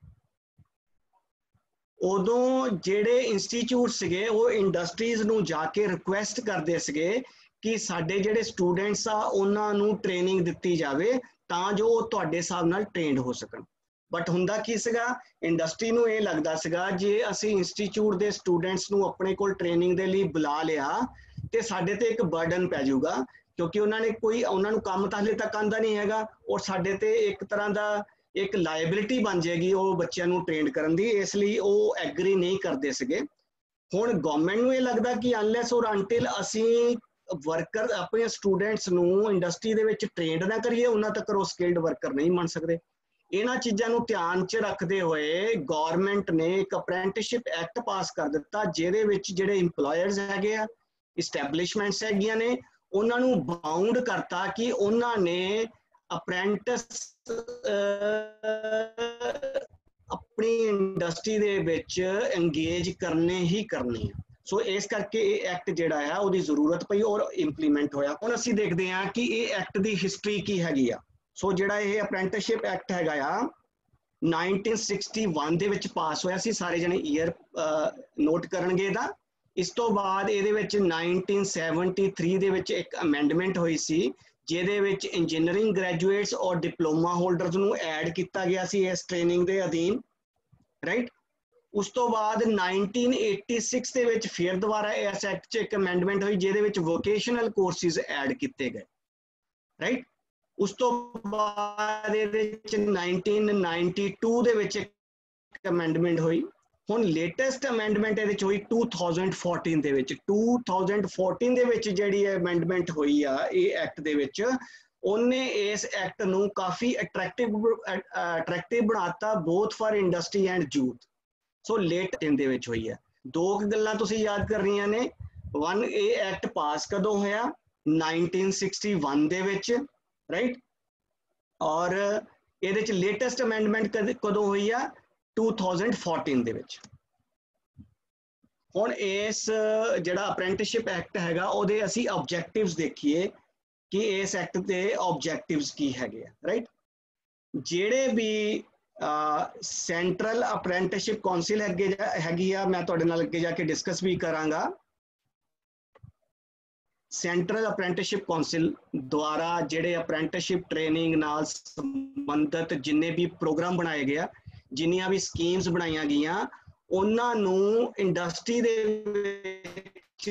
A: ਉਦੋਂ ਜਿਹੜੇ ਇੰਸਟੀਚਿਊਟ ਸੀਗੇ ਉਹ ਇੰਡਸਟਰੀਜ਼ ਨੂੰ ਜਾ ਕੇ ਰਿਕੁਐਸਟ ਕਰਦੇ ਸੀਗੇ ਕਿ ਸਾਡੇ ਜਿਹੜੇ ਸਟੂਡੈਂਟਸ ਆ ਉਹਨਾਂ ਨੂੰ ਟ੍ਰੇਨਿੰਗ ਦਿੱਤੀ ਜਾਵੇ ਤਾਂ ਜੋ ਉਹ ਤੁਹਾਡੇ ਹਿਸਾਬ ਨਾਲ ਟ੍ਰੇਨਡ ਹੋ ਸਕਣ। ਬਟ ਹੁੰਦਾ ਕੀ ਸੀਗਾ ਇੰਡਸਟਰੀ ਨੂੰ ਇਹ ਲੱਗਦਾ ਸੀਗਾ ਜੇ ਅਸੀਂ ਇੰਸਟੀਚਿਊਟ ਦੇ ਸਟੂਡੈਂਟਸ ਨੂੰ ਆਪਣੇ ਕੋਲ ਟ੍ਰੇਨਿੰਗ ਦੇ ਲਈ ਬੁਲਾ ਲਿਆ ਤੇ ਸਾਡੇ ਤੇ ਇੱਕ ਬਰਡਨ ਪੈ ਜਾਊਗਾ ਕਿਉਂਕਿ ਉਹਨਾਂ ਨੂੰ ਕੰਮ ਤਾਂ ਹਲੇ ਤੱਕ ਆਉਂਦਾ ਨਹੀਂ ਹੈਗਾ ਔਰ ਸਾਡੇ ਤੇ ਇੱਕ ਤਰ੍ਹਾਂ ਦਾ ਇੱਕ ਲਾਇਬਿਲਿਟੀ ਬਣ ਜਾਏਗੀ ਉਹ ਬੱਚਿਆਂ ਨੂੰ ਟ੍ਰੇਨ ਕਰਨ ਦੀ, ਇਸ ਲਈ ਉਹ ਐਗਰੀ ਨਹੀਂ ਕਰਦੇ ਸੀਗੇ। ਹੁਣ ਗਵਰਨਮੈਂਟ ਨੂੰ ਇਹ ਲੱਗਦਾ ਕਿ ਅਨਲੈਸ ਔਰ ਅੰਟਿਲ ਅਸੀਂ ਵਰਕਰ ਆਪਣੇ ਸਟੂਡੈਂਟਸ ਨੂੰ ਇੰਡਸਟਰੀ ਦੇ ਵਿੱਚ ਟ੍ਰੇਨਡ ਨਾ ਕਰੀਏ ਉਹਨਾਂ ਤੱਕ ਉਹ ਸਕਿਲਡ ਵਰਕਰ ਨਹੀਂ ਬਣ ਸਕਦੇ। ਇਹਨਾਂ ਚੀਜ਼ਾਂ ਨੂੰ ਧਿਆਨ 'ਚ ਰੱਖਦੇ ਹੋਏ ਗਵਰਨਮੈਂਟ ਨੇ ਇੱਕ ਅਪ੍ਰੈਂਟਿਸਸ਼ਿਪ ਐਕਟ ਪਾਸ ਕਰ ਦਿੱਤਾ ਜਿਹਦੇ ਵਿੱਚ ਜਿਹੜੇ ਇੰਪਲੋਇਰਸ ਹੈਗੇ ਆ ਇਸਟੈਬਲਿਸ਼ਮੈਂਟਸ ਹੈਗੀਆਂ ਨੇ ਉਹਨਾਂ ਨੂੰ ਬਾਉਂਡ ਕਰਤਾ ਕਿ ਉਹਨਾਂ ਨੇ ਅਪ੍ਰੈਂਟਿਸ ਆਪਣੀ ਇੰਡਸਟਰੀ ਦੇ ਵਿੱਚ ਇੰਗੇਜ ਕਰਨੇ ਹੀ ਕਰਨੇ ਆ। ਸੋ ਇਸ ਕਰਕੇ ਇਹ ਐਕਟ ਜਿਹੜਾ ਆ ਉਹਦੀ ਜ਼ਰੂਰਤ ਪਈ ਔਰ ਇੰਪਲੀਮੈਂਟ ਹੋਇਆ। ਹੁਣ ਅਸੀਂ ਦੇਖਦੇ ਹਾਂ ਕਿ ਇਹ ਐਕਟ ਦੀ ਹਿਸਟਰੀ ਕੀ ਹੈਗੀ ਆ। ਸੋ ਜਿਹੜਾ ਇਹ ਅਪ੍ਰੈਂਟਿਸਸ਼ਿਪ ਐਕਟ ਹੈਗਾ ਆ 1961 ਦੇ ਵਿੱਚ ਪਾਸ ਹੋਇਆ ਸੀ। ਸਾਰੇ ਜਣੇ ਈਅਰ ਨੋਟ ਕਰਨਗੇ ਇਹਦਾ। ਇਸ ਤੋਂ ਬਾਅਦ ਇਹਦੇ ਵਿੱਚ 1973 ਦੇ ਵਿੱਚ ਇੱਕ ਅਮੈਂਡਮੈਂਟ ਹੋਈ ਸੀ ਜਿਹਦੇ ਵਿੱਚ ਇੰਜੀਨੀਅਰਿੰਗ ਗ੍ਰੈਜੂਏਟਸ ਔਰ ਡਿਪਲੋਮਾ ਹੋਲਡਰਸ ਨੂੰ ਐਡ ਕੀਤਾ ਗਿਆ ਸੀ ਇਸ ਟ੍ਰੇਨਿੰਗ ਦੇ ਅਧੀਨ, ਰਾਈਟ। ਉਸ ਤੋਂ ਬਾਅਦ 1986 ਦੇ ਵਿੱਚ ਫਿਰ ਦੁਬਾਰਾ ਇਸ ਐਕਟ 'ਚ ਇੱਕ ਅਮੈਂਡਮੈਂਟ ਹੋਈ ਜਿਹਦੇ ਵਿੱਚ ਵੋਕੇਸ਼ਨਲ ਕੋਰਸਿਸ ਐਡ ਕੀਤੇ ਗਏ, ਰਾਈਟ। ਉਸ ਤੋਂ ਬਾਅਦ ਇਹਦੇ ਵਿੱਚ 1992 ਦੇ ਵਿੱਚ ਇੱਕ ਅਮੈਂਡਮੈਂਟ ਹੋਈ। ਹੁਣ ਲੇਟੈਸਟ ਅਮੈਂਡਮੈਂਟ ਇਹਦੇ ਚ ਹੋਈ 2014 ਦੇ ਵਿੱਚ। 2014 ਦੇ ਵਿੱਚ ਜਿਹੜੀ ਅਮੈਂਡਮੈਂਟ ਹੋਈ ਆ ਇਹ ਐਕਟ ਦੇ ਵਿੱਚ ਉਹਨੇ ਇਸ ਐਕਟ ਨੂੰ ਕਾਫੀ ਅਟਰੈਕਟਿਵ ਬਣਾਤਾ both for industry and youth. So late ਦੇ ਵਿੱਚ ਹੋਈ ਹੈ। ਦੋ ਗੱਲਾਂ ਤੁਸੀਂ ਯਾਦ ਕਰਨੀਆਂ ਨੇ। ਵਨ, ਇਹ ਐਕਟ ਪਾਸ ਕਦੋਂ ਹੋਇਆ 1961 ਦੇ ਵਿੱਚ, ਰਾਈਟ। ਔਰ ਇਹਦੇ ਚ ਲੇਟੈਸਟ ਅਮੈਂਡਮੈਂਟ ਕਦੋਂ ਹੋਈ ਆ 2014 ਦੇ ਵਿੱਚ। ਹੁਣ ਇਸ ਜਿਹੜਾ ਅਪ੍ਰੈਂਟਿਸਸ਼ਿਪ ਐਕਟ ਹੈਗਾ ਉਹਦੇ ਅਸੀਂ ਆਬਜੈਕਟਿਵਸ ਦੇਖੀਏ ਕਿ ਇਸ ਐਕਟ ਦੇ ਆਬਜੈਕਟਿਵਸ ਕੀ ਹੈਗੇ ਆ, ਰਾਈਟ। ਜਿਹੜੇ ਵੀ ਸੈਂਟਰਲ ਅਪ੍ਰੈਂਟਿਸਸ਼ਿਪ ਕਾਉਂਸਲ ਹੈਗੀ ਆ ਮੈਂ ਤੁਹਾਡੇ ਨਾਲ ਅੱਗੇ ਜਾ ਕੇ ਡਿਸਕਸ ਵੀ ਕਰਾਂਗਾ। ਸੈਂਟਰਲ ਅਪ੍ਰੈਂਟਿਸਸ਼ਿਪ ਕਾਉਂਸਲ ਦੁਆਰਾ ਜਿਹੜੇ ਅਪ੍ਰੈਂਟਿਸਸ਼ਿਪ ਟ੍ਰੇਨਿੰਗ ਨਾਲ ਸੰਬੰਧਿਤ ਜਿੰਨੇ ਵੀ ਪ੍ਰੋਗਰਾਮ ਬਣਾਏ ਗਏ ਆ ਜਿੰਨੀਆਂ ਵੀ ਸਕੀਮਸ ਬਣਾਈਆਂ ਗਈਆਂ ਉਹਨਾਂ ਨੂੰ ਇੰਡਸਟਰੀ ਦੇ ਵਿੱਚ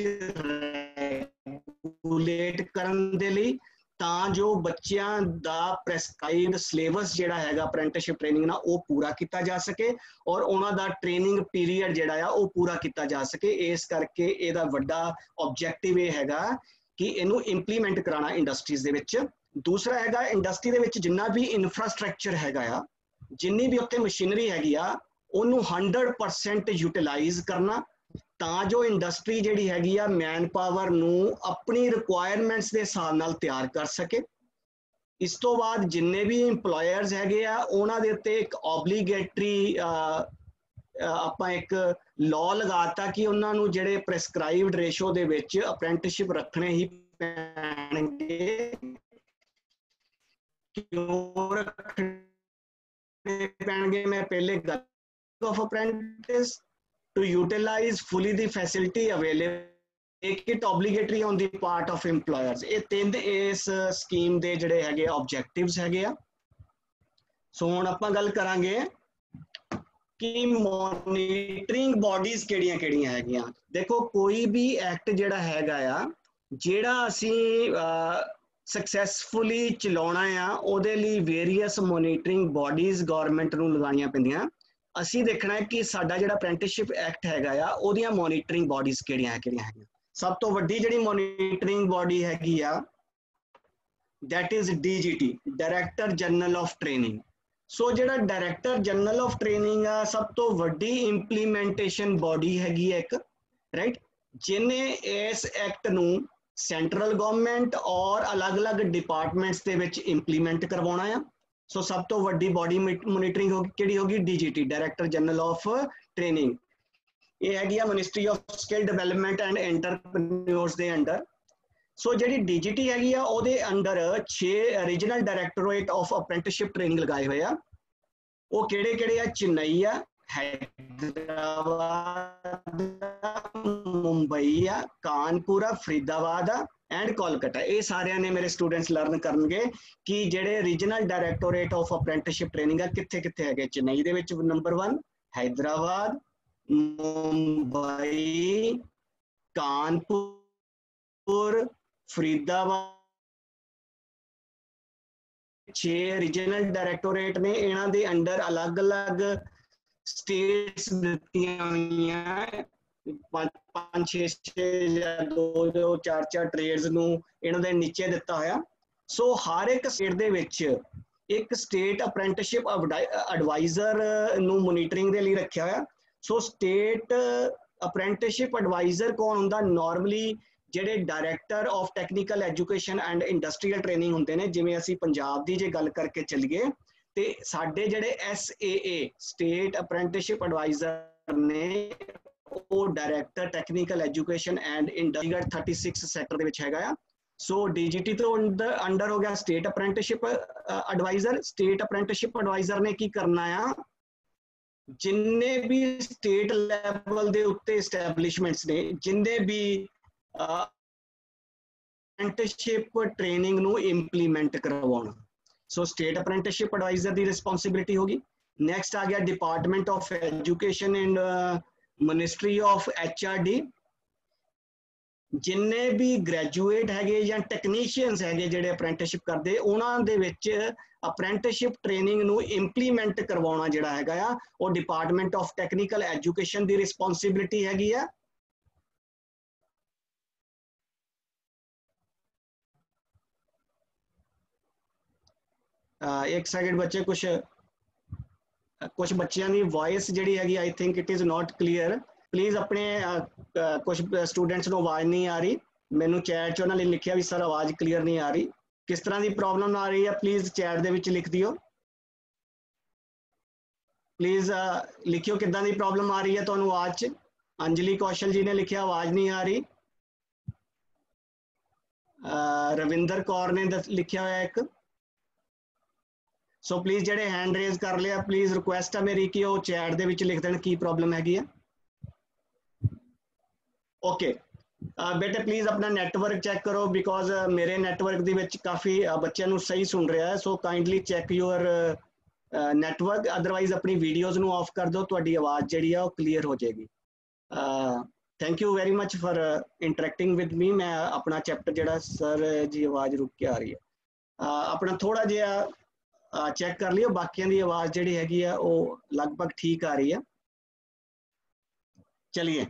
A: ਰੈਗੂਲੇਟ ਕਰਨ ਦੇ ਲਈ ਤਾਂ ਜੋ ਬੱਚਿਆਂ ਦਾ ਪ੍ਰੈਸਕ੍ਰਾਈਬਡ ਸਿਲੇਬਸ ਜਿਹੜਾ ਹੈਗਾ ਅਪ੍ਰੈਂਟਿਸਸ਼ਿਪ ਟ੍ਰੇਨਿੰਗ ਨਾਲ ਉਹ ਪੂਰਾ ਕੀਤਾ ਜਾ ਸਕੇ ਔਰ ਉਹਨਾਂ ਦਾ ਟ੍ਰੇਨਿੰਗ ਪੀਰੀਅਡ ਜਿਹੜਾ ਆ ਉਹ ਪੂਰਾ ਕੀਤਾ ਜਾ ਸਕੇ। ਇਸ ਕਰਕੇ ਇਹਦਾ ਵੱਡਾ ਆਬਜੈਕਟਿਵ ਇਹ ਹੈਗਾ ਕਿ ਇਹਨੂੰ ਇੰਪਲੀਮੈਂਟ ਕਰਾਉਣਾ ਇੰਡਸਟਰੀਜ਼ ਦੇ ਵਿੱਚ। ਦੂਸਰਾ ਹੈਗਾ ਇੰਡਸਟਰੀ ਦੇ ਵਿੱਚ ਜਿੰਨਾ ਵੀ ਇਨਫਰਾਸਟ੍ਰਕਚਰ ਹੈਗਾ ਆ ਜਿੰਨੀ ਵੀ ਉੱਥੇ ਮਸ਼ੀਨਰੀ ਹੈਗੀ ਆ ਉਹਨੂੰ 100% ਯੂਟਿਲਾਈਜ਼ ਕਰਨਾ ਤਾਂ ਜੋ ਇੰਡਸਟਰੀ ਜਿਹੜੀ ਹੈਗੀ ਆ ਮੈਨ ਪਾਵਰ ਨੂੰ ਆਪਣੀ ਰਿਕੁਆਇਰਮੈਂਟਸ ਦੇ ਹਿਸਾਬ ਨਾਲ ਤਿਆਰ ਕਰ ਸਕੇ। ਇਸ ਤੋਂ ਬਾਅਦ ਜਿੰਨੇ ਵੀ ਇੰਪਲੋਇਰਸ ਹੈਗੇ ਆ ਉਹਨਾਂ ਦੇ ਉੱਤੇ ਇੱਕ ਓਬਲੀਗੇਟਰੀ ਆਪਾਂ ਇੱਕ ਲਾਅ ਲਗਾਤਾ ਕਿ ਉਹਨਾਂ ਨੂੰ ਜਿਹੜੇ ਪ੍ਰੈਸਕ੍ਰਾਈਬਡ ਰੇਸ਼ੋ ਦੇ ਵਿੱਚ ਅਪ੍ਰੈਂਟਿਸਸ਼ਿਪ ਰੱਖਣੇ ਹੀ ਪੈਣਗੇ। ਕਿਉਂ ਰੱਖਣੇ ਪੈਣਗੇ ਮੈਂ ਪਹਿਲੇ ਗੱਲ of apprentice to utilize fully the facility available, make it obligatory on the part of employers। ਇਹ ਤਿੰਨ ਇਸ ਸਕੀਮ ਦੇ ਜਿਹੜੇ ਹੈਗੇ ਆਬਜੈਕਟਿਵਸ ਹੈਗੇ ਆ। ਸੋ ਹੁਣ ਆਪਾਂ ਗੱਲ ਕਰਾਂਗੇ ਕਿ ਮੋਨੀਟਰਿੰਗ ਬੋਡੀਜ਼ ਕਿਹੜੀਆਂ ਹੈਗੀਆਂ। ਦੇਖੋ ਕੋਈ ਵੀ ਐਕਟ ਜਿਹੜਾ ਹੈਗਾ ਆ ਜਿਹੜਾ ਅਸੀਂ ਸਕਸੈਸਫੁਲੀ ਚਲਾਉਣਾ ਆ ਉਹਦੇ ਲਈ ਵੇਰੀਅਸ ਮੋਨੀਟਰਿੰਗ ਬੋਡੀਜ਼ ਗਵਰਨਮੈਂਟ ਨੂੰ ਲਗਾਉਣੀਆਂ ਪੈਂਦੀਆਂ। ਅਸੀਂ ਦੇਖਣਾ ਹੈ ਕਿ ਸਾਡਾ ਜਿਹੜਾ ਅਪ੍ਰੈਂਟਿਸਸ਼ਿਪ ਐਕਟ ਹੈਗਾ ਆ ਉਹਦੀਆਂ ਮੋਨੀਟਰਿੰਗ ਬੋਡੀਜ਼ ਕਿਹੜੀਆਂ ਹੈਗੀਆਂ। ਸਭ ਤੋਂ ਵੱਡੀ ਜਿਹੜੀ ਮੋਨੀਟਰਿੰਗ ਬੋਡੀ ਹੈਗੀ ਆ that is DGT, director general of training. So जिहड़ा डायरैक्टर जनरल ऑफ ट्रेनिंग आ सब तो वड्डी इंप्लीमेंटेशन बॉडी हैगी है एक, राइट, जिन्हें इस एक्ट नूं सेंट्रल गवर्नमेंट और अलग अलग डिपार्टमेंट्स दे विच इंप्लीमेंट करवाउणा है। सो सब तो वड्डी बॉडी मोनीटरिंग होगी किहड़ी होगी, DGT, director general of training. ये हैगी आ ministry of skill development and entrepreneurs दे अंडर। सो जी DGT हैगी आ ਉਹਦੇ under 6 regional directorate of apprenticeship training लगाए हुए आ। वो किहड़े किहड़े आ, चेन्नई आ, हैदराबाद, मुंबई आ, कानपुर आ, फरीदाबाद आ एंड कोलकाता। ये सारे ने मेरे स्टूडेंट्स लर्न करनगे कि जेडे regional directorate of apprenticeship training आ कित्थे कित्थे है। चेन्नई दे विच number 1, Hyderabad, Mumbai, Kanpur, Faridabad, 6 regional directorate ने। इन्हां दे अंडर अलग अलग स्टेट्स दित्तियां होईयां, 5-6 या 2 4 ट्रेड्स नूं इन्हां दे नीचे दिता होया। सो हर एक स्टेट दे विच एक स्टेट अप्रेंटिसशिप एडवाइजर नूं मोनीटरिंग दे लई रखिया होया। सो स्टेट अप्रेंटिसशिप एडवाइजर कौन हुंदा, नॉर्मली ਜਿਹੜੇ director of technical education and industrial training होंगे ने। जिवें असीं पंजाब की जे गल करके चलीए तो साडे जिहड़े SAA स्टेट अप्रेंटिसशिप एडवाइजर ने वो director technical education and industrial 36 sector दे विच हैगा आ। सो DGT तो अंडर हो गया state apprenticeship adviser. State apprenticeship adviser ने की करना आ, जिन्ने भी स्टेट लैवल के उत्ते एस्टैबलिशमेंट्स ने जिन्ने भी अप्रेंटिसशिप ट्रेनिंग नूं इंप्लीमेंट करवाउणा। सो स्टेट अप्रेंटिसशिप एडवाइजर की रिस्पॉन्सिबिलिटी होगी। नैक्सट आ गया department of education and ministry of HRD। जिन्ने भी ग्रैजुएट हैगे या टैक्नीशियंस हैगे जिहड़े अप्रेंटिसशिप करते, उन्हां दे विच अप्रेंटिसशिप ट्रेनिंग नूं इंप्लीमेंट करवाउणा जिहड़ा हैगा आ वो डिपार्टमेंट ऑफ टैक्नीकल एजुकेशन की रिस्पॉन्सिबिलिटी हैगी आ। एक सेकंड बच्चे, कुछ बच्चों की वॉइस जी हैगी I think it is not clear. Please अपने कुछ स्टूडेंट्स को आवाज़ नहीं आ रही। मैनू चैट च उन्होंने लिखा भी सर आवाज़ क्लीयर नहीं आ रही। किस तरह की प्रॉब्लम आ रही है प्लीज़ चैट दे विच लिख दियो। प्लीज़ लिखियो किदां दी प्रॉब्लम आ रही है तुहानू आवाज़ च। अंजलि कौशल जी ने लिखा आवाज़ नहीं आ रही। रविंदर कौर ने लिखा हुआ एक। सो प्लीज़ जेडे हैंड रेज कर लिया प्लीज़ रिक्वेस्ट है मेरी कि वो चैट दे विच लिख देण की प्रॉब्लम हैगी है। ओके बेटे प्लीज़ अपना नैटवर्क चैक करो बिकॉज मेरे नैटवर्क दे विच काफ़ी बच्चों नूं सही सुन रहा है। So kindly check your network, otherwise अपनी वीडियोज़ नूं ऑफ कर दो, तुहाडी आवाज़ जिहड़ी है वो क्लीयर हो जाएगी। Thank you very much for interacting with me. मैं अपना चैप्टर जिहड़ा सर जी आवाज़ रुक के आ रही है, अपना थोड़ा जिहा चैक कर लियो। बाकियों की आवाज़ जिहड़ी हैगी है वो लगभग ठीक आ रही है। चलिए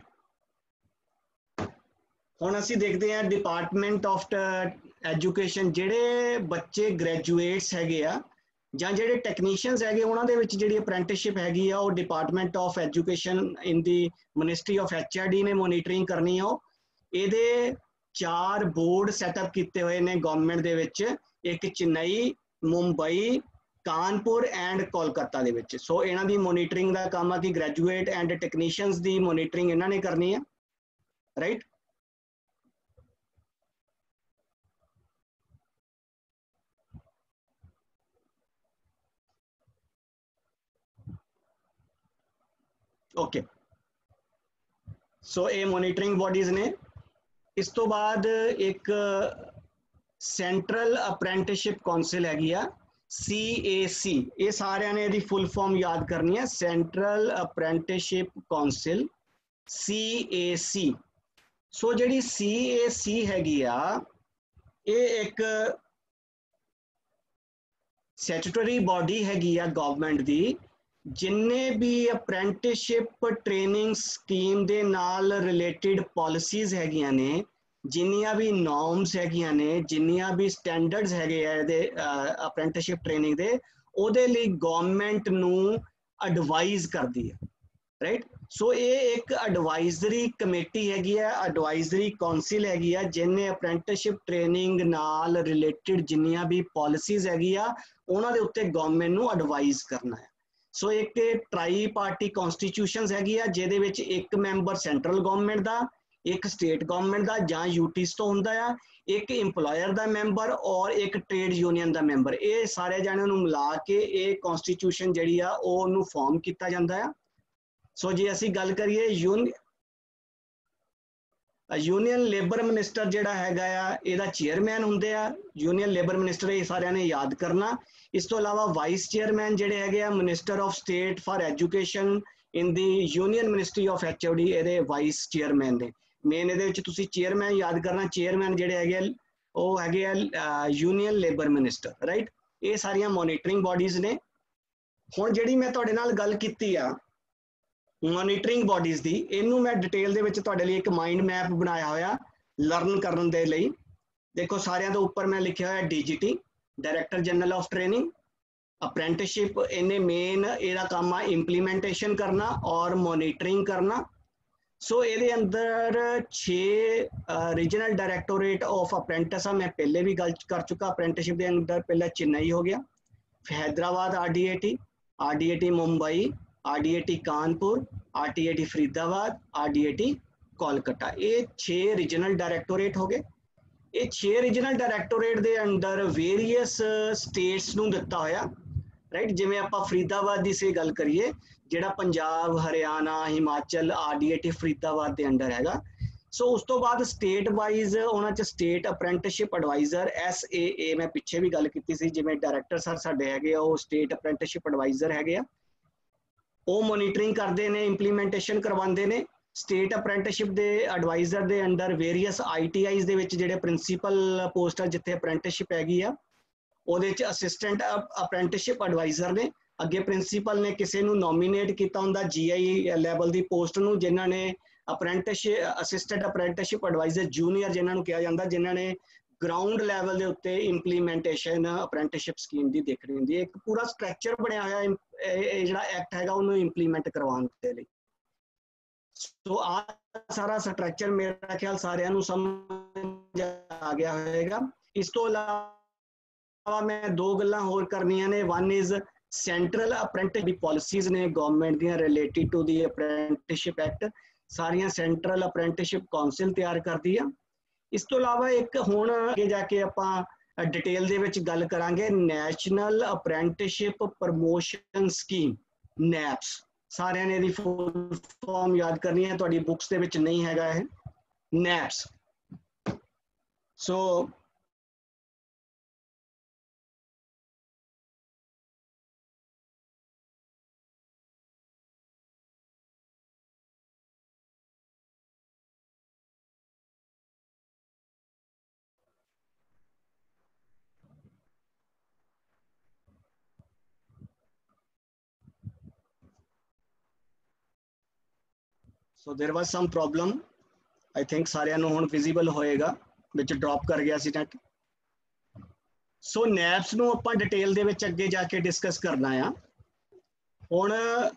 A: हुण असीं देखते हैं डिपार्टमेंट ऑफ एजुकेशन। जिहड़े बच्चे ग्रैजुएट्स हैगे आ जां जिहड़े टैक्नीशियंस हैगे उन्हां दे विच जिहड़ी अप्रेंटिसशिप हैगी आ वो department of education in the ministry of HRD ने मोनीटरिंग करनी हो। इहदे 4 बोर्ड सैटअप किए हुए ने गवर्नमेंट दे विच, एक चेन्नई, मुंबई, कानपुर एंड कोलकाता दे विच। सो इन्हां दी मोनीटरिंग दा काम है कि ग्रैजुएट एंड टैक्नीशियंस दी मोनीटरिंग इन्हां ने करनी है, राइट। ओके सो ये मोनीटरिंग बॉडीज ने। इस तो बाद एक सेंट्रल अप्रेंटिसशिप कौंसिल हैगी आ CAC। ये सारे ने यदि फुल फॉर्म याद करनी है, central apprenticeship council CAC। So जी CAC हैगी आ ये एक स्टैट्यूटरी बॉडी हैगी आ गवर्नमेंट दी, जिन्ने भी अप्रेंटिसशिप ट्रेनिंग स्कीम दे नाल रिलेटेड पॉलिसीज हैगियां ने, जिन्नियां भी नॉर्म्स हैगियां ने, जिन्नियां भी स्टैंडर्ड्स हैगे आ अप्रेंटिसशिप ट्रेनिंग दे, ਉਹਦੇ ਲਈ ਗਵਰਨਮੈਂਟ ਨੂੰ ਐਡਵਾਈਜ਼ ਕਰਦੀ ਹੈ, ਰਾਈਟ। ਸੋ ਇਹ ਇੱਕ ਐਡਵਾਈਜ਼ਰੀ ਕਮੇਟੀ ਹੈਗੀ ਹੈ, ਐਡਵਾਈਜ਼ਰੀ ਕਾਉਂਸਿਲ ਹੈਗੀ ਆ, ਜਿਹਨੇ ਅਪ੍ਰੈਂਟਿਸਸ਼ਿਪ ਟ੍ਰੇਨਿੰਗ ਨਾਲ ਰਿਲੇਟਡ ਜਿੰਨੀਆਂ ਵੀ ਪਾਲਿਸੀਜ਼ ਹੈਗੀ ਆ ਉਹਨਾਂ ਦੇ ਉੱਤੇ ਗਵਰਨਮੈਂਟ ਨੂੰ ਐਡਵਾਈਜ਼ ਕਰਨਾ ਹੈ। ਸੋ ਇੱਕ ਟਰਾਈ ਪਾਰਟੀ ਕਨਸਟੀਟਿਊਸ਼ਨਸ ਹੈਗੀ ਆ, ਜਿਹਦੇ ਵਿੱਚ ਇੱਕ ਮੈਂਬਰ ਸੈਂਟਰਲ ਗਵਰਨਮੈਂਟ ਦਾ, ਇੱਕ ਸਟੇਟ ਗਵਰਨਮੈਂਟ ਦਾ ਜਾਂ ਯੂਟੀਜ਼ ਤੋਂ ਹੁੰਦਾ ਆ, ਇੱਕ ਇੰਪਲੋਇਰ ਦਾ ਮੈਂਬਰ ਔਰ ਇੱਕ ਟ੍ਰੇਡ ਯੂਨੀਅਨ ਦਾ ਮੈਂਬਰ। ਇਹ ਸਾਰੇ ਜਣਿਆਂ ਨੂੰ ਮਿਲਾ ਕੇ ਇਹ ਕਨਸਟੀਟਿਊਸ਼ਨ ਜਿਹੜੀ ਆ ਉਹਨੂੰ ਫਾਰਮ ਕੀਤਾ ਜਾਂਦਾ ਆ। ਸੋ ਜੇ ਅਸੀਂ ਗੱਲ ਕਰੀਏ यूनियन लेबर मिनिस्टर जिहड़ा हैगा आ इहदा चेयरमैन हुंदे आ, यूनियन लेबर मिनिस्टर ये सारियां ने याद करना। इस तो अलावा वाइस चेयरमैन जिहड़े हैगे आ minister of state for education in the union ministry of HOD इहदे वाइस चेयरमैन ने। मेन इहदे विच तुसीं चेयरमैन याद करना, चेयरमैन जिहड़े हैगे ਉਹ ਹੈਗੇ ਆ यूनियन लेबर मिनिस्टर, राइट। ये सारियां मॉनिटरिंग बॉडीज ने। हुण जिहड़ी मैं तुहाडे नाल गल कीती आ मॉनिटरिंग बॉडीज दी, इनू मैं डिटेल दे विच तुहाडे लई एक माइंड मैप बनाया होया लर्न करन दे लई। देखो सारियां दे उपर मैं लिखिया होया DGT, director general of training. Apprenticeship इन्हें मेन इहदा काम आ इंप्लीमेंटेशन करना और मॉनिटरिंग करना। सो इहदे अंदर 6 रीजनल डायरैक्टोरेट ऑफ अप्रेंटिस मैं पहले भी गल कर चुका। अप्रेंटिसशिप के अंदर पहले चेन्नई हो गया, Hyderabad RDAT Mumbai, RDAT Kanpur, RTAT Faridabad, RDAT Kolkata. ये 6 रीजनल डायरैक्टोरेट हो गए। ये 6 रीजनल डायरैक्टोरेट के अंडर वेरीअस स्टेट्स नूं दिता होया, राइट। जिवें आपां फरीदाबाद की से गल करिए, जिहड़ा पंजाब, हरियाणा, हिमाचल RDAT फरीदाबाद के अंडर हैगा। सो उस तो बाद स्टेट वाइज उन्हां च स्टेट अप्रेंटिसशिप एडवाइजर SAA मैं पिछे भी गल कीती सी, जिवें डायरैक्टर सर साडे हैगे आ स्टेट अप्रेंटिसशिप एडवाइजर हैगे आ, वो मॉनिटरिंग करते हैं, इंप्लीमेंटेशन करवाते हैं। स्टेट अप्रेंटिसशिप के एडवाइजर के अंडर वेरीअस ITIs दे विच जिहड़े प्रिंसीपल पोस्ट आ जिथे अप्रेंटिसशिप हैगी आ ਉਹਦੇ ਚ असिस्टेंट अप्रेंटिसशिप एडवाइजर ने। अगे प्रिंसीपल ने किसी नूं नॉमीनेट किया हुंदा GI लैवल की पोस्ट नूं, जिन्हां ने apprenticeship assistant apprenticeship adviser junior जिन्हां नूं कहा जाता, जिन्हां ने ग्राउंड लैवल के उत्ते इंप्लीमेंटेशन अप्रेंटिसशिप स्कीम की देखनी होंदी। एक पूरा स्ट्रक्चर बनया होया जिहड़ा एक्ट हैगा उन्होंने इंप्लीमेंट करवाउण दे लई। सो आ सारा स्ट्रक्चर मेरा ख्याल सारिआं नूं समझ आ गया होएगा। इस तो इलावा मैं 2 गल्लां होर करनियां ने। One is central apprenticeship policies ने गवर्नमेंट दियां related to the apprenticeship act, सारियां सेंट्रल अप्रेंटिसशिप काउंसिल तैयार करदी आ। इस तो इलावा एक हुण अगे जाके आपां डिटेल दे विच गल करांगे national apprenticeship promotion scheme NAPS। सारिआं ने इहदी फुल फॉर्म याद करनी है, तुहाडी बुक्स दे विच नहीं हैगा है NAPS। So so there was some problem, I think सारिआं नूं हुण विजिबल होएगा, विच ड्रॉप कर गया सी नेट। सो NAPS नूं आपां डिटेल दे विच अगे जाके डिस्कस करना आ। हुण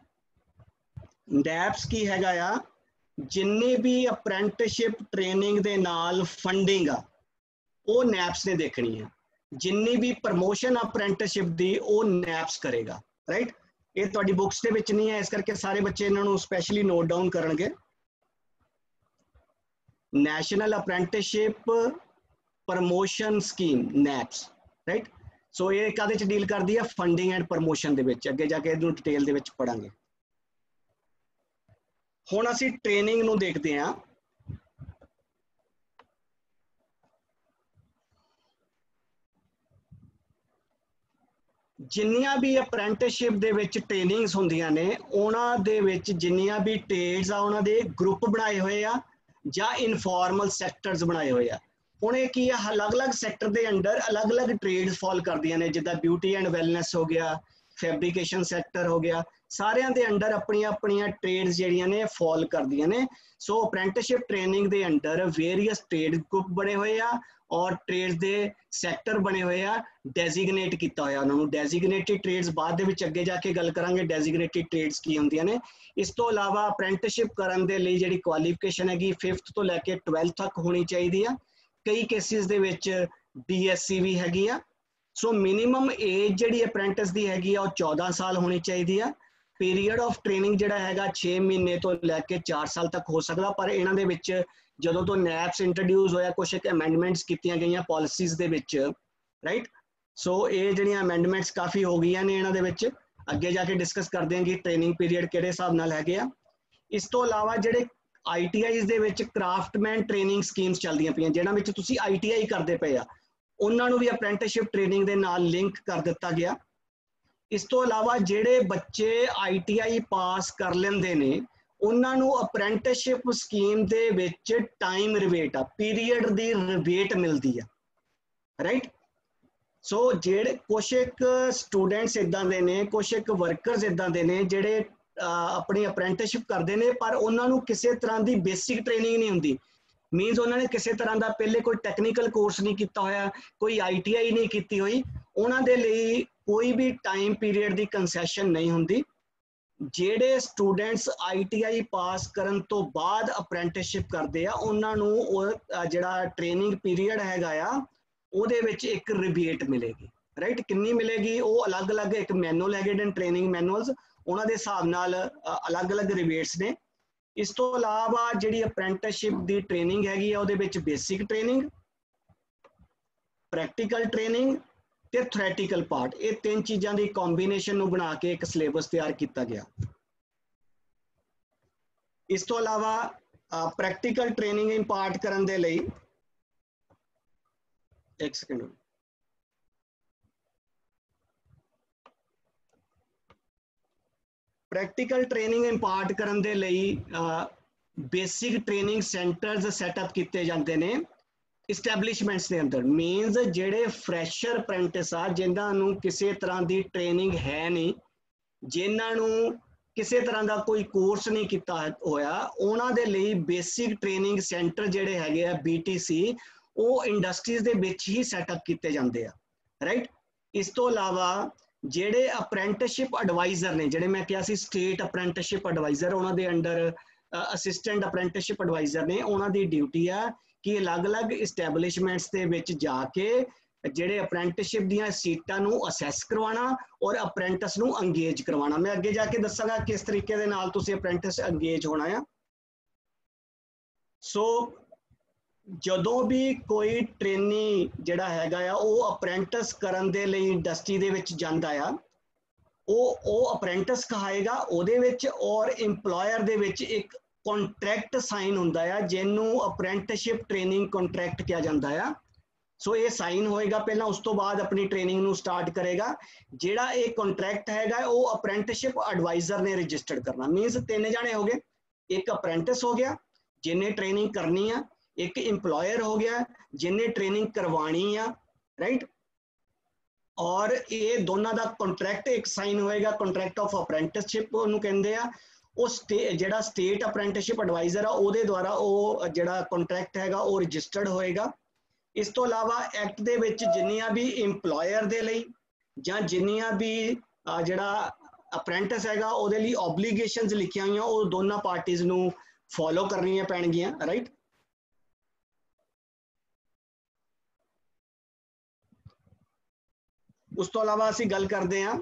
A: NAPS की हैगा आ, जिन्नी भी अप्रेंटिसशिप ट्रेनिंग दे नाल फंडिंग आ वो NAPS ने देखनी है। जिन्नी भी प्रमोशन अप्रेंटिसशिप दी वो NAPS करेगा, राइट। ये तुहाडी बुक्स दे विच नहीं है, इस करके सारे बच्चे इन्हां नूं स्पैशली नोट डाउन करनगे। National apprenticeship promotion scheme NAPS, right. So ये काहदे च डील करदी है, फंडिंग एंड प्रमोशन दे विच। अगे जाके इहनूं डिटेल दे विच पढ़ांगे। हुण असीं ट्रेनिंग नूं देखदे हां। जिन्नियां भी अप्रेंटिसशिप दे विच ट्रेनिंग्स हुंदियां ने, उहनां दे विच जिन्नियां भी ट्रेड्स आ उहनां दे ग्रुप बनाए होए आ जां इनफॉर्मल सैक्टर्स बनाए होए आ। हुण इह की अलग अलग सैक्टर दे अंडर अलग अलग ट्रेड्स फॉल करदियां ने, जिद्दां ब्यूटी एंड वैलनैस हो गया, फैब्रिकेशन सैक्टर हो गया, सारियां दे अंडर अपनियां अपनियां ट्रेड्स जिहड़ियां ने फॉल करदियां ने। सो अप्रेंटिसशिप ट्रेनिंग दे अंडर वेरीअस ट्रेड ग्रुप बने हुए आ और ट्रेड्स दे सैक्टर बने हुए आ डेजिग्नेट किया होया उन्होंने। डेजिग्नेटेड ट्रेड्स बाद दे विच अगे जाके गल करांगे डेजिग्नेटेड ट्रेड्स की होंदियां ने। इस तो अलावा अप्रेंटिसशिप करन दे लई जिहड़ी क्वालिफिकेशन हैगी 5th तो लैके 12th तक होनी चाहिदी आ। कई केसिस दे विच BSc भी हैगी आ। सो मिनिमम एज जिहड़ी अप्रेंटिस दी हैगी आ 14 साल होनी चाहिदी आ। पीरीयड ऑफ ट्रेनिंग जिहड़ा हैगा 6 महीने तो लैके 4 साल तक हो सकदा, पर इन्हां दे विच ਜਦੋਂ ਤੋਂ ਨੈਪਸ ਇੰਟਰੋਡਿਊਸ ਹੋਇਆ ਕੁਝ ਇੱਕ ਅਮੈਂਡਮੈਂਟਸ ਕੀਤੀਆਂ ਗਈਆਂ ਪਾਲਿਸੀਜ਼ ਦੇ ਵਿੱਚ, ਰਾਈਟ। ਸੋ ਇਹ ਜਿਹੜੀਆਂ ਅਮੈਂਡਮੈਂਟਸ ਕਾਫੀ ਹੋ ਗਈਆਂ ਨੇ ਇਹਨਾਂ ਦੇ ਵਿੱਚ, ਅੱਗੇ ਜਾ ਕੇ ਡਿਸਕਸ ਕਰਦੇ ਹਾਂ ਕਿ ਟ੍ਰੇਨਿੰਗ ਪੀਰੀਅਡ ਕਿਹੜੇ ਹਿਸਾਬ ਨਾਲ ਹੈਗੇ ਆ। ਇਸ ਤੋਂ ਇਲਾਵਾ ਜਿਹੜੇ ITIs ਦੇ ਵਿੱਚ ਕ੍ਰਾਫਟਮੈਨ ਟ੍ਰੇਨਿੰਗ ਸਕੀਮਸ ਚੱਲਦੀਆਂ ਪਈਆਂ, ਜਿਹਨਾਂ ਵਿੱਚ ਤੁਸੀਂ ITI ਕਰਦੇ ਪਏ ਆ, ਉਹਨਾਂ ਨੂੰ ਵੀ ਅਪ੍ਰੈਂਟਿਸਸ਼ਿਪ ਟ੍ਰੇਨਿੰਗ ਦੇ ਨਾਲ ਲਿੰਕ ਕਰ ਦਿੱਤਾ ਗਿਆ। ਇਸ ਤੋਂ ਇਲਾਵਾ ਜਿਹੜੇ ਬੱਚੇ ITI ਪਾਸ ਕਰ ਲੈਂਦੇ ਨੇ ਉਹਨਾਂ ਨੂੰ ਅਪ੍ਰੈਂਟਿਸਸ਼ਿਪ ਸਕੀਮ ਦੇ ਵਿੱਚ ਟਾਈਮ ਰਿਬੇਟ ਆ, ਪੀਰੀਅਡ ਦੀ ਰਿਬੇਟ ਮਿਲਦੀ ਆ, ਰਾਈਟ। ਸੋ ਜਿਹੜੇ ਕੁਛ ਇੱਕ ਸਟੂਡੈਂਟਸ ਇਦਾਂ ਦੇ ਨੇ, ਕੁਛ ਇੱਕ ਵਰਕਰਸ ਇਦਾਂ ਦੇ ਨੇ ਜਿਹੜੇ ਆਪਣੀ ਅਪ੍ਰੈਂਟਿਸਸ਼ਿਪ ਕਰਦੇ ਨੇ ਪਰ ਉਹਨਾਂ ਨੂੰ ਕਿਸੇ ਤਰ੍ਹਾਂ ਦੀ ਬੇਸਿਕ ਟ੍ਰੇਨਿੰਗ ਨਹੀਂ ਹੁੰਦੀ। ਮੀਨਸ ਉਹਨਾਂ ਨੇ ਕਿਸੇ ਤਰ੍ਹਾਂ ਦਾ ਪਹਿਲੇ ਕੋਈ ਟੈਕਨੀਕਲ ਕੋਰਸ ਨਹੀਂ ਕੀਤਾ ਹੋਇਆ, ਕੋਈ ITI ਨਹੀਂ ਕੀਤੀ ਹੋਈ, ਉਹਨਾਂ ਦੇ ਲਈ ਕੋਈ ਵੀ ਟਾਈਮ ਪੀਰੀਅਡ ਦੀ ਕੰਸੈਸ਼ਨ ਨਹੀਂ ਹੁੰਦੀ। ਜਿਹੜੇ ਸਟੂਡੈਂਟਸ ITI ਪਾਸ ਕਰਨ ਤੋਂ ਬਾਅਦ ਅਪ੍ਰੈਂਟਿਸਸ਼ਿਪ ਕਰਦੇ ਆ ਉਹਨਾਂ ਨੂੰ ਉਹ ਜਿਹੜਾ ਟ੍ਰੇਨਿੰਗ ਪੀਰੀਅਡ ਹੈਗਾ ਆ ਉਹਦੇ ਵਿੱਚ ਇੱਕ ਰਿਬੇਟ ਮਿਲੇਗੀ, ਰਾਈਟ। ਕਿੰਨੀ ਮਿਲੇਗੀ ਉਹ ਅਲੱਗ-ਅਲੱਗ ਇੱਕ ਮੈਨੂਅਲ ਹੈਗੇ ਨੇ ਟ੍ਰੇਨਿੰਗ ਮੈਨੂਅਲਸ, ਉਹਨਾਂ ਦੇ ਹਿਸਾਬ ਨਾਲ ਅਲੱਗ-ਅਲੱਗ ਰਿਬੇਟਸ ਨੇ। ਇਸ ਤੋਂ ਇਲਾਵਾ ਜਿਹੜੀ ਅਪ੍ਰੈਂਟਿਸਸ਼ਿਪ ਦੀ ਟ੍ਰੇਨਿੰਗ ਹੈਗੀ ਆ ਉਹਦੇ ਵਿੱਚ ਬੇਸਿਕ ਟ੍ਰੇਨਿੰਗ, ਪ੍ਰੈਕਟੀਕਲ ਟ੍ਰੇਨਿੰਗ ਤੇ ਥਿਓਰੈਟੀਕਲ ਪਾਰਟ, ਇਹ ਤਿੰਨ ਚੀਜ਼ਾਂ ਦੀ ਕੰਬੀਨੇਸ਼ਨ ਨੂੰ ਬਣਾ ਕੇ ਇੱਕ ਸਿਲੇਬਸ ਤਿਆਰ ਕੀਤਾ ਗਿਆ। ਇਸ ਤੋਂ ਇਲਾਵਾ ਪ੍ਰੈਕਟੀਕਲ ਟ੍ਰੇਨਿੰਗ ਇੰਪਾਰਟ ਕਰਨ ਦੇ ਲਈ ਇੱਕ ਸੈਕਿੰਡ, ਪ੍ਰੈਕਟੀਕਲ ਟ੍ਰੇਨਿੰਗ ਇੰਪਾਰਟ ਕਰਨ ਦੇ ਲਈ ਬੇਸਿਕ ਟ੍ਰੇਨਿੰਗ ਸੈਂਟਰਸ ਸੈਟਅਪ ਕੀਤੇ ਜਾਂਦੇ ਨੇ ਇਸਟੈਬਲਿਸ਼ਮੈਂਟਸ ਦੇ ਅੰਦਰ। ਮੀਨਸ ਜਿਹੜੇ ਫਰੈਸ਼ਰ ਅਪ੍ਰੈਂਟਿਸ ਆ ਜਿਨ੍ਹਾਂ ਨੂੰ ਕਿਸੇ ਤਰ੍ਹਾਂ ਦੀ ਟ੍ਰੇਨਿੰਗ ਹੈ ਨਹੀਂ, ਜਿਨ੍ਹਾਂ ਨੂੰ ਕਿਸੇ ਤਰ੍ਹਾਂ ਦਾ ਕੋਈ ਕੋਰਸ ਨਹੀਂ ਕੀਤਾ ਹੋਇਆ, ਉਹਨਾਂ ਦੇ ਲਈ ਬੇਸਿਕ ਟ੍ਰੇਨਿੰਗ ਸੈਂਟਰ ਜਿਹੜੇ ਹੈਗੇ ਆ BTC ਉਹ ਇੰਡਸਟਰੀਜ਼ ਦੇ ਵਿੱਚ ਹੀ ਸੈਟਅਪ ਕੀਤੇ ਜਾਂਦੇ ਆ, ਰਾਈਟ। ਇਸ ਤੋਂ ਇਲਾਵਾ ਜਿਹੜੇ ਅਪ੍ਰੈਂਟਿਸਸ਼ਿਪ ਐਡਵਾਈਜ਼ਰ ਨੇ, ਜਿਹੜੇ ਮੈਂ ਕਿਹਾ ਸੀ ਸਟੇਟ ਅਪ੍ਰੈਂਟਿਸਸ਼ਿਪ ਐਡਵਾਈਜ਼ਰ, ਉਹਨਾਂ ਦੇ ਅੰਡਰ ਅਸਿਸਟੈਂਟ ਅਪ੍ਰੈਂਟਿਸਸ਼ਿਪ ਐਡਵਾਈਜ਼ਰ ਨੇ, ਉਹਨਾਂ ਦੀ ਡਿਊਟੀ ਆ ਕਿ ਅਲੱਗ-ਅਲੱਗ ਇਸਟੈਬਲਿਸ਼ਮੈਂਟਸ ਦੇ ਵਿੱਚ ਜਾ ਕੇ ਜਿਹੜੇ ਅਪ੍ਰੈਂਟਿਸਸ਼ਿਪ ਦੀਆਂ ਸੀਟਾਂ ਨੂੰ ਅਸੈਸ ਕਰਵਾਉਣਾ ਔਰ ਅਪ੍ਰੈਂਟਿਸ ਨੂੰ ਅੰਗੇਜ ਕਰਵਾਉਣਾ। ਮੈਂ ਅੱਗੇ ਜਾ ਕੇ ਦੱਸਾਂਗਾ ਕਿਸ ਤਰੀਕੇ ਦੇ ਨਾਲ ਤੁਸੀਂ ਅਪ੍ਰੈਂਟਿਸ ਅੰਗੇਜ ਹੋਣਾ ਆ। ਸੋ ਜਦੋਂ ਵੀ ਕੋਈ ਟ੍ਰੇਨੀ ਜਿਹੜਾ ਹੈਗਾ ਆ ਉਹ ਅਪ੍ਰੈਂਟਿਸ ਕਰਨ ਦੇ ਲਈ ਇੰਡਸਟਰੀ ਦੇ ਵਿੱਚ ਜਾਂਦਾ ਆ, ਉਹ ਅਪ੍ਰੈਂਟਿਸ ਕਹਾਏਗਾ ਉਹਦੇ ਵਿੱਚ, ਔਰ ਇੰਪਲੋਇਰ ਦੇ ਵਿੱਚ ਇੱਕ ਕੰਟਰੈਕਟ ਸਾਈਨ ਹੁੰਦਾ ਆ ਜਿਹਨੂੰ ਅਪ੍ਰੈਂਟਿਸਸ਼ਿਪ ਟ੍ਰੇਨਿੰਗ ਕੰਟਰੈਕਟ ਕਿਹਾ ਜਾਂਦਾ ਆ। ਸੋ ਇਹ ਸਾਈਨ ਹੋਏਗਾ ਪਹਿਲਾਂ, ਉਸ ਤੋਂ ਬਾਅਦ ਆਪਣੀ ਟ੍ਰੇਨਿੰਗ ਨੂੰ ਸਟਾਰਟ ਕਰੇਗਾ। ਜਿਹੜਾ ਇਹ ਕੰਟਰੈਕਟ ਹੈਗਾ ਉਹ ਅਪ੍ਰੈਂਟਿਸਸ਼ਿਪ ਐਡਵਾਈਜ਼ਰ ਨੇ ਰਜਿਸਟਰਡ ਕਰਨਾ। ਮੀਨਸ ਤਿੰਨ ਜਾਣੇ ਹੋ ਗਏ, ਇੱਕ ਅਪ੍ਰੈਂਟਿਸ ਹੋ ਗਿਆ ਜਿਹਨੇ ਟ੍ਰੇਨਿੰਗ ਕਰਨੀ ਆ, ਇੱਕ ਇੰਪਲੋਇਰ ਹੋ ਗਿਆ ਜਿਹਨੇ ਟ੍ਰੇਨਿੰਗ ਕਰਵਾਣੀ ਆ, ਰਾਈਟ। ਔਰ ਇਹ ਦੋਨਾਂ ਦਾ ਕੰਟਰੈਕਟ ਇੱਕ ਸਾਈਨ ਹੋਏਗਾ, ਕੰਟਰੈਕਟ ਆਫ ਅਪ੍ਰੈਂਟਿਸਸ਼ਿਪ ਉਹਨੂੰ ਕਹਿੰਦੇ ਆ। ਉਹ ਜਿਹੜਾ ਸਟੇਟ ਅਪ੍ਰੈਂਟਿਸਸ਼ਿਪ ਐਡਵਾਈਜ਼ਰ ਆ ਉਹਦੇ ਦੁਆਰਾ ਉਹ ਜਿਹੜਾ ਕੰਟਰੈਕਟ ਹੈਗਾ ਉਹ ਰਜਿਸਟਰਡ ਹੋਏਗਾ। ਇਸ ਤੋਂ ਇਲਾਵਾ ਐਕਟ ਦੇ ਵਿੱਚ ਜਿੰਨੀਆਂ ਵੀ ਇੰਪਲੋਇਰ ਦੇ ਲਈ ਜਾਂ ਜਿੰਨੀਆਂ ਵੀ ਜਿਹੜਾ ਅਪ੍ਰੈਂਟਿਸ ਹੈਗਾ ਉਹਦੇ ਲਈ ਓਬਲੀਗੇਸ਼ਨਸ ਲਿਖੀਆਂ ਹੋਈਆਂ ਉਹ ਦੋਨਾਂ ਪਾਰਟੀਜ਼ ਨੂੰ ਫੋਲੋ ਕਰਨੀਆਂ ਪੈਣਗੀਆਂ, ਰਾਈਟ। ਉਸ ਤੋਂ ਇਲਾਵਾ ਅਸੀਂ ਗੱਲ ਕਰਦੇ ਹਾਂ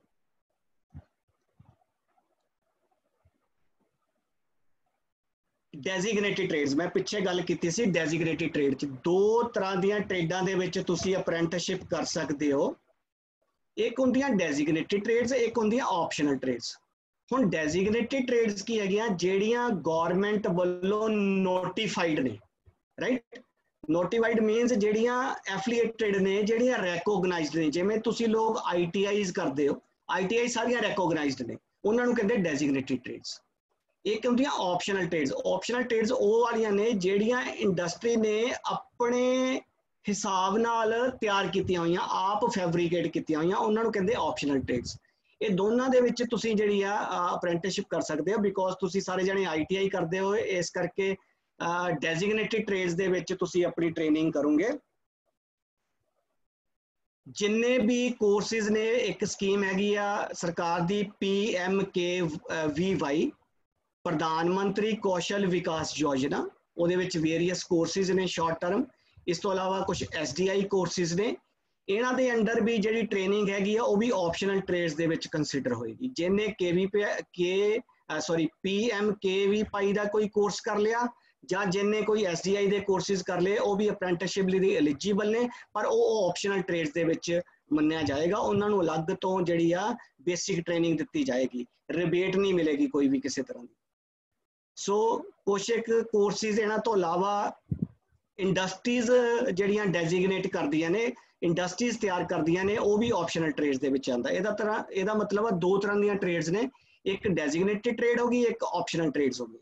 A: ਡੈਜ਼ਿਗਨੇਟਿਡ ਟ੍ਰੇਡਸ। ਮੈਂ ਪਿੱਛੇ ਗੱਲ ਕੀਤੀ ਸੀ ਡੈਜ਼ਿਗਨੇਟਿਡ ਟ੍ਰੇਡ 'ਚ ਦੋ ਤਰ੍ਹਾਂ ਦੀਆਂ ਟ੍ਰੇਡਾਂ ਦੇ ਵਿੱਚ ਤੁਸੀਂ ਅਪ੍ਰੈਂਟਿਸਸ਼ਿਪ ਕਰ ਸਕਦੇ ਹੋ। ਇੱਕ ਹੁੰਦੀਆਂ ਡੈਜ਼ਿਗਨੇਟਿਡ ਟ੍ਰੇਡਸ, ਇੱਕ ਹੁੰਦੀਆਂ ਆਪਸ਼ਨਲ ਟ੍ਰੇਡਸ। ਹੁਣ ਡੈਜ਼ਿਗਨੇਟਿਡ ਟ੍ਰੇਡਸ ਕੀ ਹੈਗੀਆਂ? ਜਿਹੜੀਆਂ ਗੌਰਮੈਂਟ ਵੱਲੋਂ ਨੋਟੀਫਾਈਡ ਨੇ, ਰਾਈਟ। ਨੋਟੀਫਾਈਡ ਮੀਨਸ ਜਿਹੜੀਆਂ ਐਫੀਲੀਏਟਡ ਨੇ, ਜਿਹੜੀਆਂ ਰੈਕੋਗਨਾਈਜ਼ਡ ਨੇ। ਜਿਵੇਂ ਤੁਸੀਂ ਲੋਕ ITIs ਕਰਦੇ ਹੋ, ITI ਸਾਰੀਆਂ ਰੈਕੋਗਨਾਈਜ਼ਡ ਨੇ, ਉਹਨਾਂ ਨੂੰ ਕਹਿੰਦੇ ਡੈਜ਼ਿਗਨੇਟਿਡ ਟ੍ਰੇਡਸ। ਇੱਕ ਹੁੰਦੀਆਂ ਆਪਸ਼ਨਲ ਟ੍ਰੇਡਸ। ਆਪਸ਼ਨਲ ਟ੍ਰੇਡਸ ਉਹ ਵਾਲੀਆਂ ਨੇ ਜਿਹੜੀਆਂ ਇੰਡਸਟਰੀ ਨੇ ਆਪਣੇ ਹਿਸਾਬ ਨਾਲ ਤਿਆਰ ਕੀਤੀਆਂ ਹੋਈਆਂ, ਆਪ ਫੈਬਰੀਕੇਟ ਕੀਤੀਆਂ ਹੋਈਆਂ, ਉਹਨਾਂ ਨੂੰ ਕਹਿੰਦੇ ਆਪਸ਼ਨਲ ਟ੍ਰੇਡਸ। ਇਹ ਦੋਨਾਂ ਦੇ ਵਿੱਚ ਤੁਸੀਂ ਜਿਹੜੀ ਆ ਅਪ੍ਰੈਂਟਿਸਸ਼ਿਪ ਕਰ ਸਕਦੇ ਹੋ, ਬਿਕੋਜ਼ ਤੁਸੀਂ ਸਾਰੇ ਜਣੇ ITI ਕਰਦੇ ਹੋ, ਇਸ ਕਰਕੇ ਡੈਜ਼ਿਗਨੇਟਿਡ ਟ੍ਰੇਡਸ ਦੇ ਵਿੱਚ ਤੁਸੀਂ ਆਪਣੀ ਟ੍ਰੇਨਿੰਗ ਕਰੋਗੇ। जिन्ने भी कोर्सेज ने, एक स्कीम हैगी आ सरकार दी PMKVY, प्रधानमंत्री कौशल विकास योजना, ਉਹਦੇ ਵਿੱਚ ਵੇਰੀਅਸ ਕੋਰਸਿਸ ਨੇ ਸ਼ਾਰਟ ਟਰਮ। ਇਸ ਤੋਂ ਇਲਾਵਾ ਕੁਝ SDI ਕੋਰਸਿਸ ਨੇ, ਇਹਨਾਂ ਦੇ ਅੰਡਰ ਵੀ ਜਿਹੜੀ ਟ੍ਰੇਨਿੰਗ ਹੈਗੀ ਆ ਉਹ ਵੀ ਆਪਸ਼ਨਲ ਟ੍ਰੇਡਸ ਦੇ ਵਿੱਚ ਕੰਸੀਡਰ ਹੋਏਗੀ। ਜਿਹਨੇ PMKVY ਦਾ ਕੋਈ ਕੋਰਸ ਕਰ ਲਿਆ ਜਾਂ ਜਿੰਨੇ ਕੋਈ SDI ਦੇ ਕੋਰਸਿਸ ਕਰ ਲਏ ਉਹ ਵੀ ਅਪ੍ਰੈਂਟਿਸਸ਼ਿਪ ਲਈ ਐਲੀਜੀਬਲ ਨੇ, ਪਰ ਉਹ ਆਪਸ਼ਨਲ ਟ੍ਰੇਡਸ ਦੇ ਵਿੱਚ ਮੰਨਿਆ ਜਾਏਗਾ। ਉਹਨਾਂ ਨੂੰ ਅਲੱਗ ਤੋਂ ਜਿਹੜੀ ਆ ਬੇਸਿਕ ਟ੍ਰੇਨਿੰਗ ਦਿੱਤੀ ਜਾਏਗੀ, ਰਿਬੇਟ ਨਹੀਂ ਮਿਲੇਗੀ ਕੋਈ ਵੀ ਕਿਸੇ ਤਰ੍ਹਾਂ ਦੀ। ਸੋ ਕੁਛ ਇੱਕ ਕੋਰਸਿਸ ਇਹਨਾਂ ਤੋਂ ਇਲਾਵਾ ਇੰਡਸਟਰੀਜ਼ ਜਿਹੜੀਆਂ ਡੈਜ਼ਿਗਨੇਟ ਕਰਦੀਆਂ ਨੇ, ਇੰਡਸਟਰੀਜ਼ ਤਿਆਰ ਕਰਦੀਆਂ ਨੇ, ਉਹ ਵੀ ਆਪਸ਼ਨਲ ਟ੍ਰੇਡਸ ਦੇ ਵਿੱਚ ਆਉਂਦਾ। ਇਹਦਾ ਮਤਲਬ ਆ ਦੋ ਤਰ੍ਹਾਂ ਦੀਆਂ ਟ੍ਰੇਡਸ ਨੇ, ਇੱਕ ਡੈਜ਼ਿਗਨੇਟਡ ਟ੍ਰੇਡ ਹੋ ਗਈ, ਇੱਕ ਆਪਸ਼ਨਲ ਟ੍ਰੇਡਸ ਹੋ ਗਈ।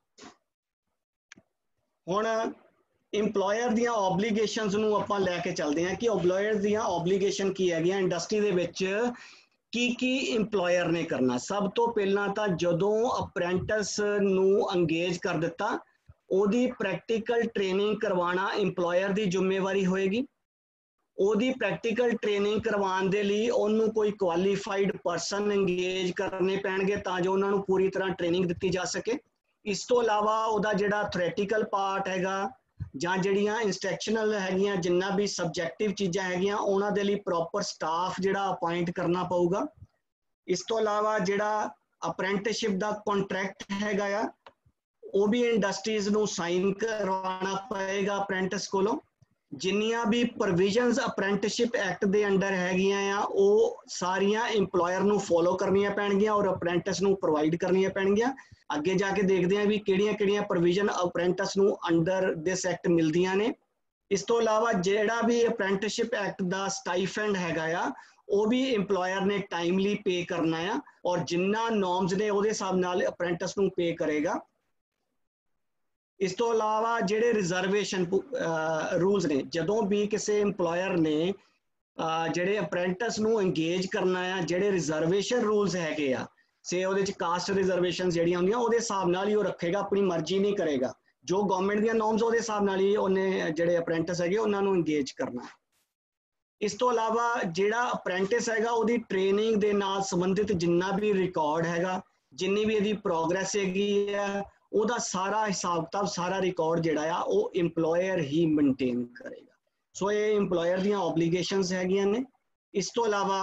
A: ਹੁਣ ਇੰਪਲੋਇਰ ਦੀਆਂ ਓਬਲੀਗੇਸ਼ਨਸ ਨੂੰ ਆਪਾਂ ਲੈ ਕੇ ਚੱਲਦੇ ਹਾਂ ਕਿ ਇੰਪਲੋਇਰ ਦੀਆਂ ਓਬਲੀਗੇਸ਼ਨ ਕੀ ਹੈਗੀਆਂ ਇੰਡਸਟਰੀ ਦੇ ਵਿੱਚ, ਕੀ ਇੰਪਲੋਇਰ ਨੇ ਕਰਨਾ। ਸਭ ਤੋਂ ਪਹਿਲਾਂ ਤਾਂ ਜਦੋਂ ਅਪ੍ਰੈਂਟਿਸ ਨੂੰ ਅੰਗੇਜ ਕਰ ਦਿੱਤਾ, ਉਹਦੀ ਪ੍ਰੈਕਟੀਕਲ ਟ੍ਰੇਨਿੰਗ ਕਰਵਾਉਣਾ ਇੰਪਲੋਇਰ ਦੀ ਜ਼ਿੰਮੇਵਾਰੀ ਹੋਏਗੀ। ਉਹਦੀ ਪ੍ਰੈਕਟੀਕਲ ਟ੍ਰੇਨਿੰਗ ਕਰਵਾਉਣ ਦੇ ਲਈ ਉਹਨੂੰ ਕੋਈ ਕੁਆਲੀਫਾਈਡ ਪਰਸਨ ਅੰਗੇਜ ਕਰਨੇ ਪੈਣਗੇ ਤਾਂ ਜੋ ਉਹਨਾਂ ਨੂੰ ਪੂਰੀ ਤਰ੍ਹਾਂ ਟ੍ਰੇਨਿੰਗ ਦਿੱਤੀ ਜਾ ਸਕੇ। ਇਸ ਤੋਂ ਇਲਾਵਾ ਉਹਦਾ ਜਿਹੜਾ ਥਿਓਰੈਟੀਕਲ ਪਾਰਟ ਹੈਗਾ ਜਾਂ ਜਿਹੜੀਆਂ ਇੰਸਟਰਕਸ਼ਨਲ ਹੈਗੀਆਂ, ਜਿੰਨਾ ਵੀ ਸਬਜੈਕਟਿਵ ਚੀਜ਼ਾਂ ਹੈਗੀਆਂ, ਉਹਨਾਂ ਦੇ ਲਈ ਪ੍ਰੋਪਰ ਸਟਾਫ ਜਿਹੜਾ ਅਪਾਇੰਟ ਕਰਨਾ ਪਊਗਾ। ਇਸ ਤੋਂ ਇਲਾਵਾ ਜਿਹੜਾ ਅਪ੍ਰੈਂਟਿਸਸ਼ਿਪ ਦਾ ਕੰਟਰੈਕਟ ਹੈਗਾ ਆ ਉਹ ਵੀ ਇੰਡਸਟਰੀਜ਼ ਨੂੰ ਸਾਈਨ ਕਰਵਾਉਣਾ ਪਏਗਾ ਅਪ੍ਰੈਂਟਿਸ ਕੋਲੋਂ। ਜਿੰਨੀਆਂ ਵੀ ਪ੍ਰੋਵੀਜ਼ਨਸ ਅਪ੍ਰੈਂਟਿਸਸ਼ਿਪ ਐਕਟ ਦੇ ਅੰਡਰ ਹੈਗੀਆਂ ਆ ਉਹ ਸਾਰੀਆਂ ਇੰਪਲੋਇਰ ਨੂੰ ਫੋਲੋ ਕਰਨੀਆਂ ਪੈਣਗੀਆਂ ਔਰ ਅਪ੍ਰੈਂਟਿਸ ਨੂੰ ਪ੍ਰੋਵਾਈਡ ਕਰਨੀਆਂ ਪੈਣਗੀਆਂ। ਅੱਗੇ ਜਾ ਕੇ ਦੇਖਦੇ ਹਾਂ ਵੀ ਕਿਹੜੀਆਂ ਪ੍ਰੋਵੀਜ਼ਨ ਅਪ੍ਰੈਂਟਿਸ ਨੂੰ ਅੰਡਰ ਦਿਸ ਐਕਟ ਮਿਲਦੀਆਂ ਨੇ। ਇਸ ਤੋਂ ਇਲਾਵਾ ਜਿਹੜਾ ਵੀ ਅਪ੍ਰੈਂਟਿਸਸ਼ਿਪ ਐਕਟ ਦਾ ਸਟਾਈਫੈਂਡ ਹੈਗਾ ਆ ਉਹ ਵੀ ਇੰਪਲੋਇਰ ਨੇ ਟਾਈਮਲੀ ਪੇ ਕਰਨਾ ਆ ਔਰ ਜਿੰਨਾ ਨੋਰਮਸ ਨੇ ਉਹਦੇ ਹਿਸਾਬ ਨਾਲ ਅਪ੍ਰੈਂਟਿਸ ਨੂੰ ਪੇ ਕਰੇਗਾ। ਇਸ ਤੋਂ ਇਲਾਵਾ ਜਿਹੜੇ ਰਿਜ਼ਰਵੇਸ਼ਨ ਰੂਲਸ ਨੇ, ਜਦੋਂ ਵੀ ਕਿਸੇ ਇੰਪਲੋਇਰ ਨੇ ਜਿਹੜੇ ਅਪ੍ਰੈਂਟਿਸ ਨੂੰ ਅੰਗੇਜ ਕਰਨਾ ਆ, ਜਿਹੜੇ ਰਿਜ਼ਰਵੇਸ਼ਨ ਰੂਲਸ ਹੈਗੇ ਆ, ਸੇ ਉਹਦੇ ਚ ਕਾਸਟ ਰਿਜ਼ਰਵੇਸ਼ਨ ਜਿਹੜੀਆਂ ਹੁੰਦੀਆਂ ਉਹਦੇ ਹਿਸਾਬ ਨਾਲ ਹੀ ਉਹ ਰੱਖੇਗਾ, ਆਪਣੀ ਮਰਜ਼ੀ ਨਹੀਂ ਕਰੇਗਾ। ਜੋ ਗਵਰਨਮੈਂਟ ਦੀਆਂ ਨੋਰਮਸ ਉਹਦੇ ਹਿਸਾਬ ਨਾਲ ਹੀ ਉਹਨੇ ਜਿਹੜੇ ਅਪ੍ਰੈਂਟਿਸ ਹੈਗੇ ਉਹਨਾਂ ਨੂੰ ਅੰਗੇਜ ਕਰਨਾ। ਇਸ ਤੋਂ ਇਲਾਵਾ ਜਿਹੜਾ ਅਪ੍ਰੈਂਟਿਸ ਹੈਗਾ ਉਹਦੀ ਟ੍ਰੇਨਿੰਗ ਦੇ ਨਾਲ ਸੰਬੰਧਿਤ ਜਿੰਨਾ ਵੀ ਰਿਕਾਰਡ ਹੈਗਾ, ਜਿੰਨੀ ਵੀ ਇਹਦੀ ਪ੍ਰੋਗਰੈਸ ਹੈਗੀ ਆ, ਉਹਦਾ ਸਾਰਾ ਹਿਸਾਬ ਕਿਤਾਬ, ਸਾਰਾ ਰਿਕਾਰਡ ਜਿਹੜਾ ਆ ਉਹ ਇੰਪਲੋਇਰ ਹੀ ਮੇਨਟੇਨ ਕਰੇਗਾ। ਸੋ ਇਹ ਇੰਪਲੋਇਰ ਦੀਆਂ ਓਬਲੀਗੇਸ਼ਨਸ ਹੈਗੀਆਂ ਨੇ। ਇਸ ਤੋਂ ਇਲਾਵਾ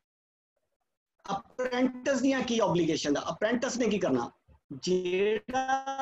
A: ਅਪ੍ਰੈਂਟਿਸ ਦੀਆਂ ਕੀ ਓਬਲੀਗੇਸ਼ਨ ਦਾ, ਅਪ੍ਰੈਂਟਿਸ ਨੇ ਕੀ ਕਰਨਾ, ਜਿਹੜਾ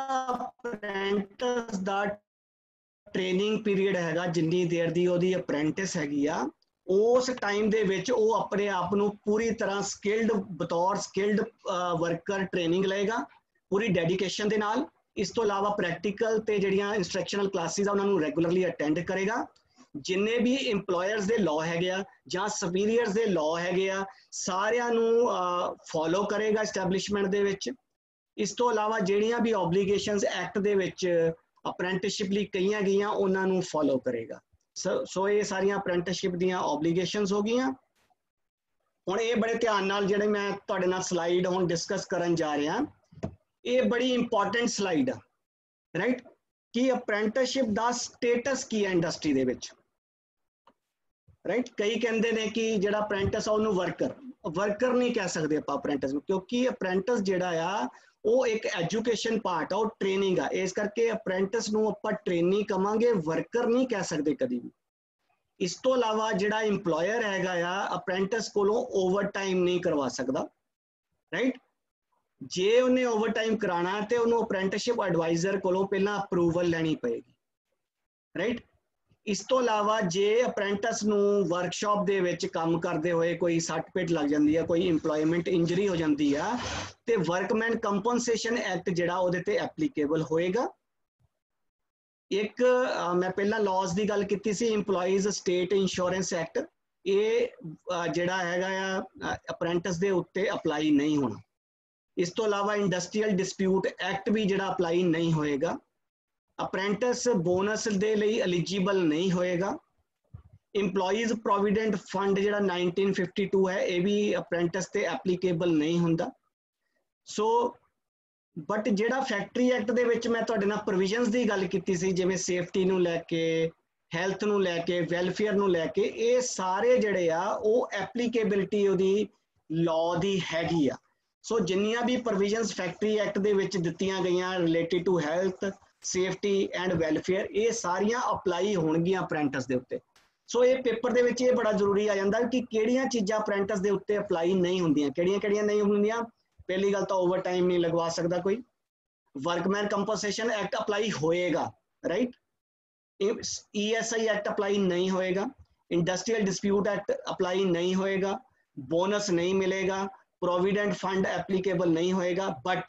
A: ਅਪ੍ਰੈਂਟਿਸ ਦਾ ਟ੍ਰੇਨਿੰਗ ਪੀਰੀਅਡ ਹੈਗਾ, ਜਿੰਨੀ ਦੇਰ ਦੀ ਉਹਦੀ ਅਪ੍ਰੈਂਟਿਸ ਹੈਗੀ ਆ, ਉਸ ਟਾਈਮ ਦੇ ਵਿੱਚ ਉਹ ਆਪਣੇ ਆਪ ਨੂੰ ਪੂਰੀ ਤਰ੍ਹਾਂ ਬਤੌਰ ਸਕਿਲਡ ਵਰਕਰ ਟ੍ਰੇਨਿੰਗ ਲਏਗਾ ਪੂਰੀ ਡੈਡੀਕੇਸ਼ਨ ਦੇ ਨਾਲ। ਇਸ ਤੋਂ ਇਲਾਵਾ ਪ੍ਰੈਕਟੀਕਲ ਤੇ ਜਿਹੜੀਆਂ ਇੰਸਟਰਕਸ਼ਨਲ ਕਲਾਸਿਸ ਆ ਉਹਨਾਂ ਨੂੰ ਰੈਗੂਲਰਲੀ ਅਟੈਂਡ ਕਰੇਗਾ। ਜਿੰਨੇ ਵੀ ਇੰਪਲੋਇਰਸ ਦੇ ਲਾਅ ਹੈਗੇ ਆ ਜਾਂ ਸੁਪੀਰੀਅਰਸ ਦੇ ਲਾਅ ਹੈਗੇ ਆ ਸਾਰਿਆਂ ਨੂੰ ਫੋਲੋ ਕਰੇਗਾ ਐਸਟੈਬਲਿਸ਼ਮੈਂਟ ਦੇ ਵਿੱਚ। ਇਸ ਤੋਂ ਇਲਾਵਾ ਜਿਹੜੀਆਂ ਵੀ ਓਬਲੀਗੇਸ਼ਨਸ ਐਕਟ ਦੇ ਵਿੱਚ ਅਪ੍ਰੈਂਟਿਸਸ਼ਿਪ ਲਈ ਕਹੀਆਂ ਗਈਆਂ ਉਹਨਾਂ ਨੂੰ ਫੋਲੋ ਕਰੇਗਾ। ਸੋ ਇਹ ਸਾਰੀਆਂ ਅਪ੍ਰੈਂਟਿਸਸ਼ਿਪ ਦੀਆਂ ਓਬਲੀਗੇਸ਼ਨਸ ਹੋ ਗਈਆਂ। ਹੁਣ ਇਹ ਬੜੇ ਧਿਆਨ ਨਾਲ ਜਿਹੜੇ ਮੈਂ ਤੁਹਾਡੇ ਨਾਲ ਸਲਾਈਡ ਹੁਣ ਡਿਸਕਸ ਕਰਨ ਜਾ ਰਿਹਾ, ਇਹ ਬੜੀ ਇੰਪੋਰਟੈਂਟ ਸਲਾਈਡ ਆ, ਰਾਈਟ, ਕਿ ਅਪ੍ਰੈਂਟਿਸਸ਼ਿਪ ਦਾ ਸਟੇਟਸ ਕੀ ਹੈ ਇੰਡਸਟਰੀ ਦੇ ਵਿੱਚ, ਰਾਈਟ। ਕਈ ਕਹਿੰਦੇ ਨੇ ਕਿ ਜਿਹੜਾ ਅਪ੍ਰੈਂਟਿਸ ਆ ਉਹਨੂੰ ਵਰਕਰ ਨਹੀਂ ਕਹਿ ਸਕਦੇ ਆਪਾਂ ਅਪ੍ਰੈਂਟਿਸ ਨੂੰ, ਕਿਉਂਕਿ ਅਪ੍ਰੈਂਟਿਸ ਜਿਹੜਾ ਆ ਉਹ ਇੱਕ ਐਜੂਕੇਸ਼ਨ ਪਾਰਟ ਆ, ਉਹ ਟ੍ਰੇਨਿੰਗ ਆ। ਇਸ ਕਰਕੇ ਅਪ੍ਰੈਂਟਿਸ ਨੂੰ ਆਪਾਂ ਟ੍ਰੇਨਿੰਗ ਕਵਾਂਗੇ, ਵਰਕਰ ਨਹੀਂ ਕਹਿ ਸਕਦੇ ਕਦੀ ਵੀ। ਇਸ ਤੋਂ ਇਲਾਵਾ ਜਿਹੜਾ ਇੰਪਲੋਇਰ ਹੈਗਾ ਆ ਅਪ੍ਰੈਂਟਿਸ ਕੋਲੋਂ ਓਵਰਟਾਈਮ ਨਹੀਂ ਕਰਵਾ ਸਕਦਾ, ਰਾਈਟ। ਜੇ ਉਹਨੇ ਓਵਰਟਾਈਮ ਕਰਾਉਣਾ ਤੇ ਉਹਨੂੰ ਅਪ੍ਰੈਂਟਿਸਸ਼ਿਪ ਐਡਵਾਈਜ਼ਰ ਕੋਲੋਂ ਪਹਿਲਾਂ ਅਪਰੂਵਲ ਲੈਣੀ ਪਏਗੀ, ਰਾਈਟ। ਇਸ ਤੋਂ ਇਲਾਵਾ ਜੇ ਅਪ੍ਰੈਂਟਿਸ ਨੂੰ ਵਰਕਸ਼ਾਪ ਦੇ ਵਿੱਚ ਕੰਮ ਕਰਦੇ ਹੋਏ ਕੋਈ ਸੱਟ ਪੇਟ ਲੱਗ ਜਾਂਦੀ ਆ, ਕੋਈ ਇੰਪਲੋਇਮੈਂਟ ਇੰਜਰੀ ਹੋ ਜਾਂਦੀ ਆ, ਤੇ ਵਰਕਮੈਨ ਕੰਪਨਸੇਸ਼ਨ ਐਕਟ ਜਿਹੜਾ ਉਹਦੇ ਤੇ ਐਪਲੀਕੇਬਲ ਹੋਏਗਾ। ਇੱਕ ਮੈਂ ਪਹਿਲਾਂ ਲਾਜ਼ ਦੀ ਗੱਲ ਕੀਤੀ ਸੀ, ਇੰਪਲੋਈਜ਼ ਸਟੇਟ ਇੰਸ਼ੋਰੈਂਸ ਐਕਟ, ਇਹ ਜਿਹੜਾ ਹੈਗਾ ਆ ਅਪ੍ਰੈਂਟਿਸ ਦੇ ਉੱਤੇ ਅਪਲਾਈ ਨਹੀਂ ਹੋਣਾ। ਇਸ ਤੋਂ ਇਲਾਵਾ ਇੰਡਸਟਰੀਅਲ ਡਿਸਪਿਊਟ ਐਕਟ ਵੀ ਜਿਹੜਾ ਅਪਲਾਈ ਨਹੀਂ ਹੋਏਗਾ। ਅਪ੍ਰੈਂਟਿਸ ਬੋਨਸ ਦੇ ਲਈ ਐਲੀਜੀਬਲ ਨਹੀਂ ਹੋਏਗਾ। ਇੰਪਲੋਈਜ਼ ਪ੍ਰੋਵੀਡੈਂਟ ਫੰਡ ਜਿਹੜਾ 1952 ਹੈ ਇਹ ਵੀ ਅਪ੍ਰੈਂਟਿਸ ਤੇ ਐਪਲੀਕੇਬਲ ਨਹੀਂ ਹੁੰਦਾ। ਸੋ ਬਟ ਜਿਹੜਾ ਫੈਕਟਰੀ ਐਕਟ ਦੇ ਵਿੱਚ ਮੈਂ ਤੁਹਾਡੇ ਨਾਲ ਪ੍ਰੋਵੀਜ਼ਨਸ ਦੀ ਗੱਲ ਕੀਤੀ ਸੀ, ਜਿਵੇਂ ਸੇਫਟੀ ਨੂੰ ਲੈ ਕੇ ਹੈਲਥ ਨੂੰ ਲੈ ਕੇ, ਵੈਲਫੇਅਰ ਨੂੰ ਲੈ ਕੇ, ਇਹ ਸਾਰੇ ਜਿਹੜੇ ਆ ਉਹ ਐਪਲੀਕੇਬਿਲਿਟੀ ਉਹਦੀ ਲਾਅ ਦੀ ਹੈਗੀ ਆ। ਸੋ ਜਿੰਨੀਆਂ ਵੀ ਪ੍ਰੋਵੀਜ਼ਨਸ ਫੈਕਟਰੀ ਐਕਟ ਦੇ ਵਿੱਚ ਦਿੱਤੀਆਂ ਗਈਆਂ related to health, safety and welfare, ਇਹ ਸਾਰੀਆਂ ਅਪਲਾਈ ਹੋਣਗੀਆਂ ਅਪ੍ਰੈਂਟਿਸ ਦੇ ਉੱਤੇ। ਸੋ ਇਹ ਪੇਪਰ ਦੇ ਵਿੱਚ ਇਹ ਬੜਾ ਜ਼ਰੂਰੀ ਆ ਜਾਂਦਾ ਕਿ ਕਿਹੜੀਆਂ ਚੀਜ਼ਾਂ ਅਪ੍ਰੈਂਟਿਸ ਦੇ ਉੱਤੇ ਅਪਲਾਈ ਨਹੀਂ ਹੁੰਦੀਆਂ, ਕਿਹੜੀਆਂ ਨਹੀਂ ਹੁੰਦੀਆਂ। ਪਹਿਲੀ ਗੱਲ ਤਾਂ ਓਵਰ ਟਾਈਮ ਨਹੀਂ ਲਗਵਾ ਸਕਦਾ ਕੋਈ, ਵਰਕਮੈਨ ਕੰਪਨਸੇਸ਼ਨ ਐਕਟ ਅਪਲਾਈ ਹੋਏਗਾ, ਰਾਈਟ, ESI ਐਕਟ ਅਪਲਾਈ ਨਹੀਂ ਹੋਏਗਾ, ਇੰਡਸਟਰੀਅਲ ਡਿਸਪਿਊਟ ਐਕਟ ਅਪਲਾਈ ਨਹੀਂ ਹੋਏਗਾ, ਬੋਨਸ ਨਹੀਂ ਮਿਲੇਗਾ, ਪ੍ਰੋਵੀਡੈਂਟ ਫੰਡ ਐਪਲੀਕੇਬਲ ਨਹੀਂ ਹੋਏਗਾ, ਬਟ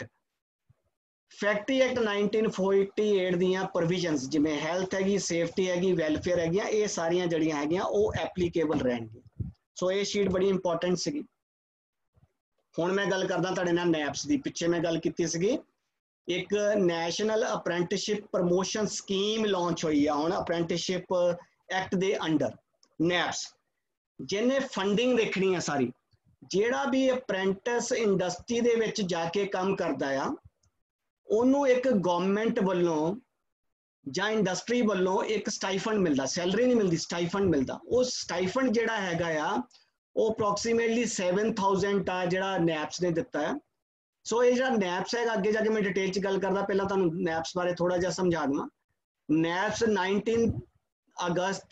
A: ਫੈਕਟਰੀ ਐਕਟ 1948 ਦੀਆਂ ਪ੍ਰੋਵੀਜ਼ਨਸ ਜਿਵੇਂ ਹੈਲਥ ਹੈਗੀ, ਸੇਫਟੀ ਹੈਗੀ, ਵੈਲਫੇਅਰ ਹੈਗੀਆਂ, ਇਹ ਸਾਰੀਆਂ ਜਿਹੜੀਆਂ ਹੈਗੀਆਂ ਉਹ ਐਪਲੀਕੇਬਲ ਰਹਿਣਗੀਆਂ। ਸੋ ਇਹ ਸ਼ੀਟ ਬੜੀ ਇੰਪੋਰਟੈਂਟ ਸੀਗੀ। ਹੁਣ ਮੈਂ ਗੱਲ ਕਰਦਾ ਤੁਹਾਡੇ ਨਾਲ ਨੈਪਸ ਦੀ। ਪਿੱਛੇ ਮੈਂ ਗੱਲ ਕੀਤੀ ਸੀਗੀ, ਇੱਕ national apprenticeship promotion scheme launch ਹੋਈ ਆ ਹੁਣ ਅਪ੍ਰੈਂਟਿਸਸ਼ਿਪ ਐਕਟ ਦੇ ਅੰਡਰ, ਨੈਪਸ, ਜਿਹਨੇ ਫੰਡਿੰਗ ਦੇਖਣੀ ਆ ਸਾਰੀ। ਜਿਹੜਾ ਵੀ ਅਪ੍ਰੈਂਟਿਸ ਇੰਡਸਟਰੀ ਦੇ ਵਿੱਚ ਜਾ ਕੇ ਕੰਮ ਕਰਦਾ ਆ, ਉਹਨੂੰ ਇੱਕ ਗਵਰਨਮੈਂਟ ਵੱਲੋਂ ਜਾਂ ਇੰਡਸਟਰੀ ਵੱਲੋਂ ਇੱਕ ਸਟਾਈਫੰਡ ਮਿਲਦਾ, ਸੈਲਰੀ ਨਹੀਂ ਮਿਲਦੀ, ਸਟਾਈਫੰਡ ਮਿਲਦਾ। ਉਹ ਸਟਾਈਫੰਡ ਜਿਹੜਾ ਹੈਗਾ ਆ ਉਹ ਅਪਰੋਕਸੀਮੇਟਲੀ 7000 ਆ ਜਿਹੜਾ ਨੈਪਸ ਨੇ ਦਿੱਤਾ ਹੈ। ਸੋ ਇਹ ਜਿਹੜਾ ਨੈਪਸ ਹੈਗਾ, ਅੱਗੇ ਜਾ ਕੇ ਮੈਂ ਡਿਟੇਲ 'ਚ ਗੱਲ ਕਰਦਾ, ਪਹਿਲਾਂ ਤੁਹਾਨੂੰ ਨੈਪਸ ਬਾਰੇ ਥੋੜਾ ਜਿਹਾ ਸਮਝਾ ਦਵਾਂ। ਨੈਪਸ 19 ਅਗਸਤ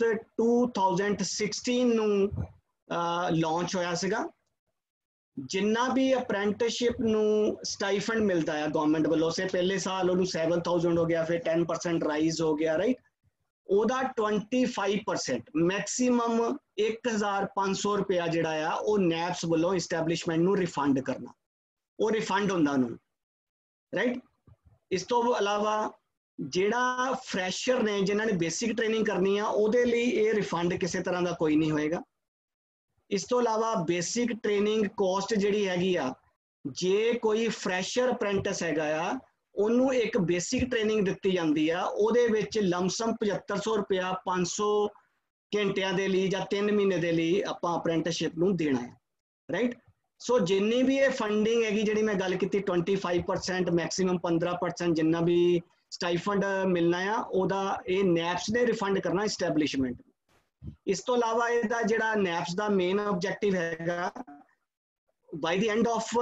A: 2016 ਨੂੰ ਲਾਂਚ ਹੋਇਆ ਸੀਗਾ। ਜਿੰਨਾ ਵੀ ਅਪ੍ਰੈਂਟਿਸਸ਼ਿਪ ਨੂੰ ਸਟਾਈਫੰਡ ਮਿਲਦਾ ਹੈ ਗਵਰਨਮੈਂਟ ਵੱਲੋਂ, ਸੇ ਪਹਿਲੇ ਸਾਲ ਉਹਨੂੰ 7000 ਹੋ ਗਿਆ, ਫਿਰ 10% ਰਾਈਜ਼ ਹੋ ਗਿਆ, ਰਾਈਟ, ਉਹਦਾ 25% ਮੈਕਸੀਮਮ 1500 ਰੁਪਇਆ ਜਿਹੜਾ ਆ ਉਹ ਨੈਪਸ ਵੱਲੋਂ ਇਸਟੈਬਲਿਸ਼ਮੈਂਟ ਨੂੰ ਰਿਫੰਡ ਕਰਨਾ, ਉਹ ਰਿਫੰਡ ਹੁੰਦਾ ਉਹਨੂੰ, ਰਾਈਟ। ਇਸ ਤੋਂ ਇਲਾਵਾ ਜਿਹੜਾ ਫਰੈਸ਼ਰ ਨੇ ਜਿਨ੍ਹਾਂ ਨੇ ਬੇਸਿਕ ਟ੍ਰੇਨਿੰਗ ਕਰਨੀ ਆ, ਉਹਦੇ ਲਈ ਇਹ ਰਿਫੰਡ ਕਿਸੇ ਤਰ੍ਹਾਂ ਦਾ ਕੋਈ ਨਹੀਂ ਹੋਏਗਾ। ਇਸ ਤੋਂ ਇਲਾਵਾ ਬੇਸਿਕ ਟ੍ਰੇਨਿੰਗ ਕੋਸਟ ਜਿਹੜੀ ਹੈਗੀ ਆ, ਜੇ ਕੋਈ ਫਰੈਸ਼ਰ ਅਪ੍ਰੈਂਟਿਸ ਹੈਗਾ ਆ, ਉਹਨੂੰ ਇੱਕ ਬੇਸਿਕ ਟ੍ਰੇਨਿੰਗ ਦਿੱਤੀ ਜਾਂਦੀ ਆ, ਉਹਦੇ ਵਿੱਚ ਲਮਸਮ 7500 ਰੁਪਇਆ 500 ਘੰਟਿਆਂ ਦੇ ਲਈ ਜਾਂ 3 ਮਹੀਨੇ ਦੇ ਲਈ ਆਪਾਂ ਅਪ੍ਰੈਂਟਿਸਸ਼ਿਪ ਨੂੰ ਦੇਣਾ ਹੈ, ਰਾਈਟ। ਸੋ ਜਿੰਨੀ ਵੀ ਇਹ ਫੰਡਿੰਗ ਹੈਗੀ ਜਿਹੜੀ ਮੈਂ ਗੱਲ ਕੀਤੀ 25% ਮੈਕਸੀਮਮ 15% ਜਿੰਨਾ ਵੀ ਸਟਾਈਫੰਡ ਮਿਲਣਾ ਆ, ਉਹਦਾ ਇਹ ਨੈਪਸ ਨੇ ਰਿਫੰਡ ਕਰਨਾ ਇਸਟੈਬਲਿਸ਼ਮੈਂਟ। ਇਸ ਤੋਂ ਇਲਾਵਾ ਇਹਦਾ ਜਿਹੜਾ ਨੈਪਸ ਦਾ ਮੇਨ ਆਬਜੈਕਟਿਵ ਹੈਗਾ, ਬਾਈ ਦੀ ਐਂਡ ਆਫ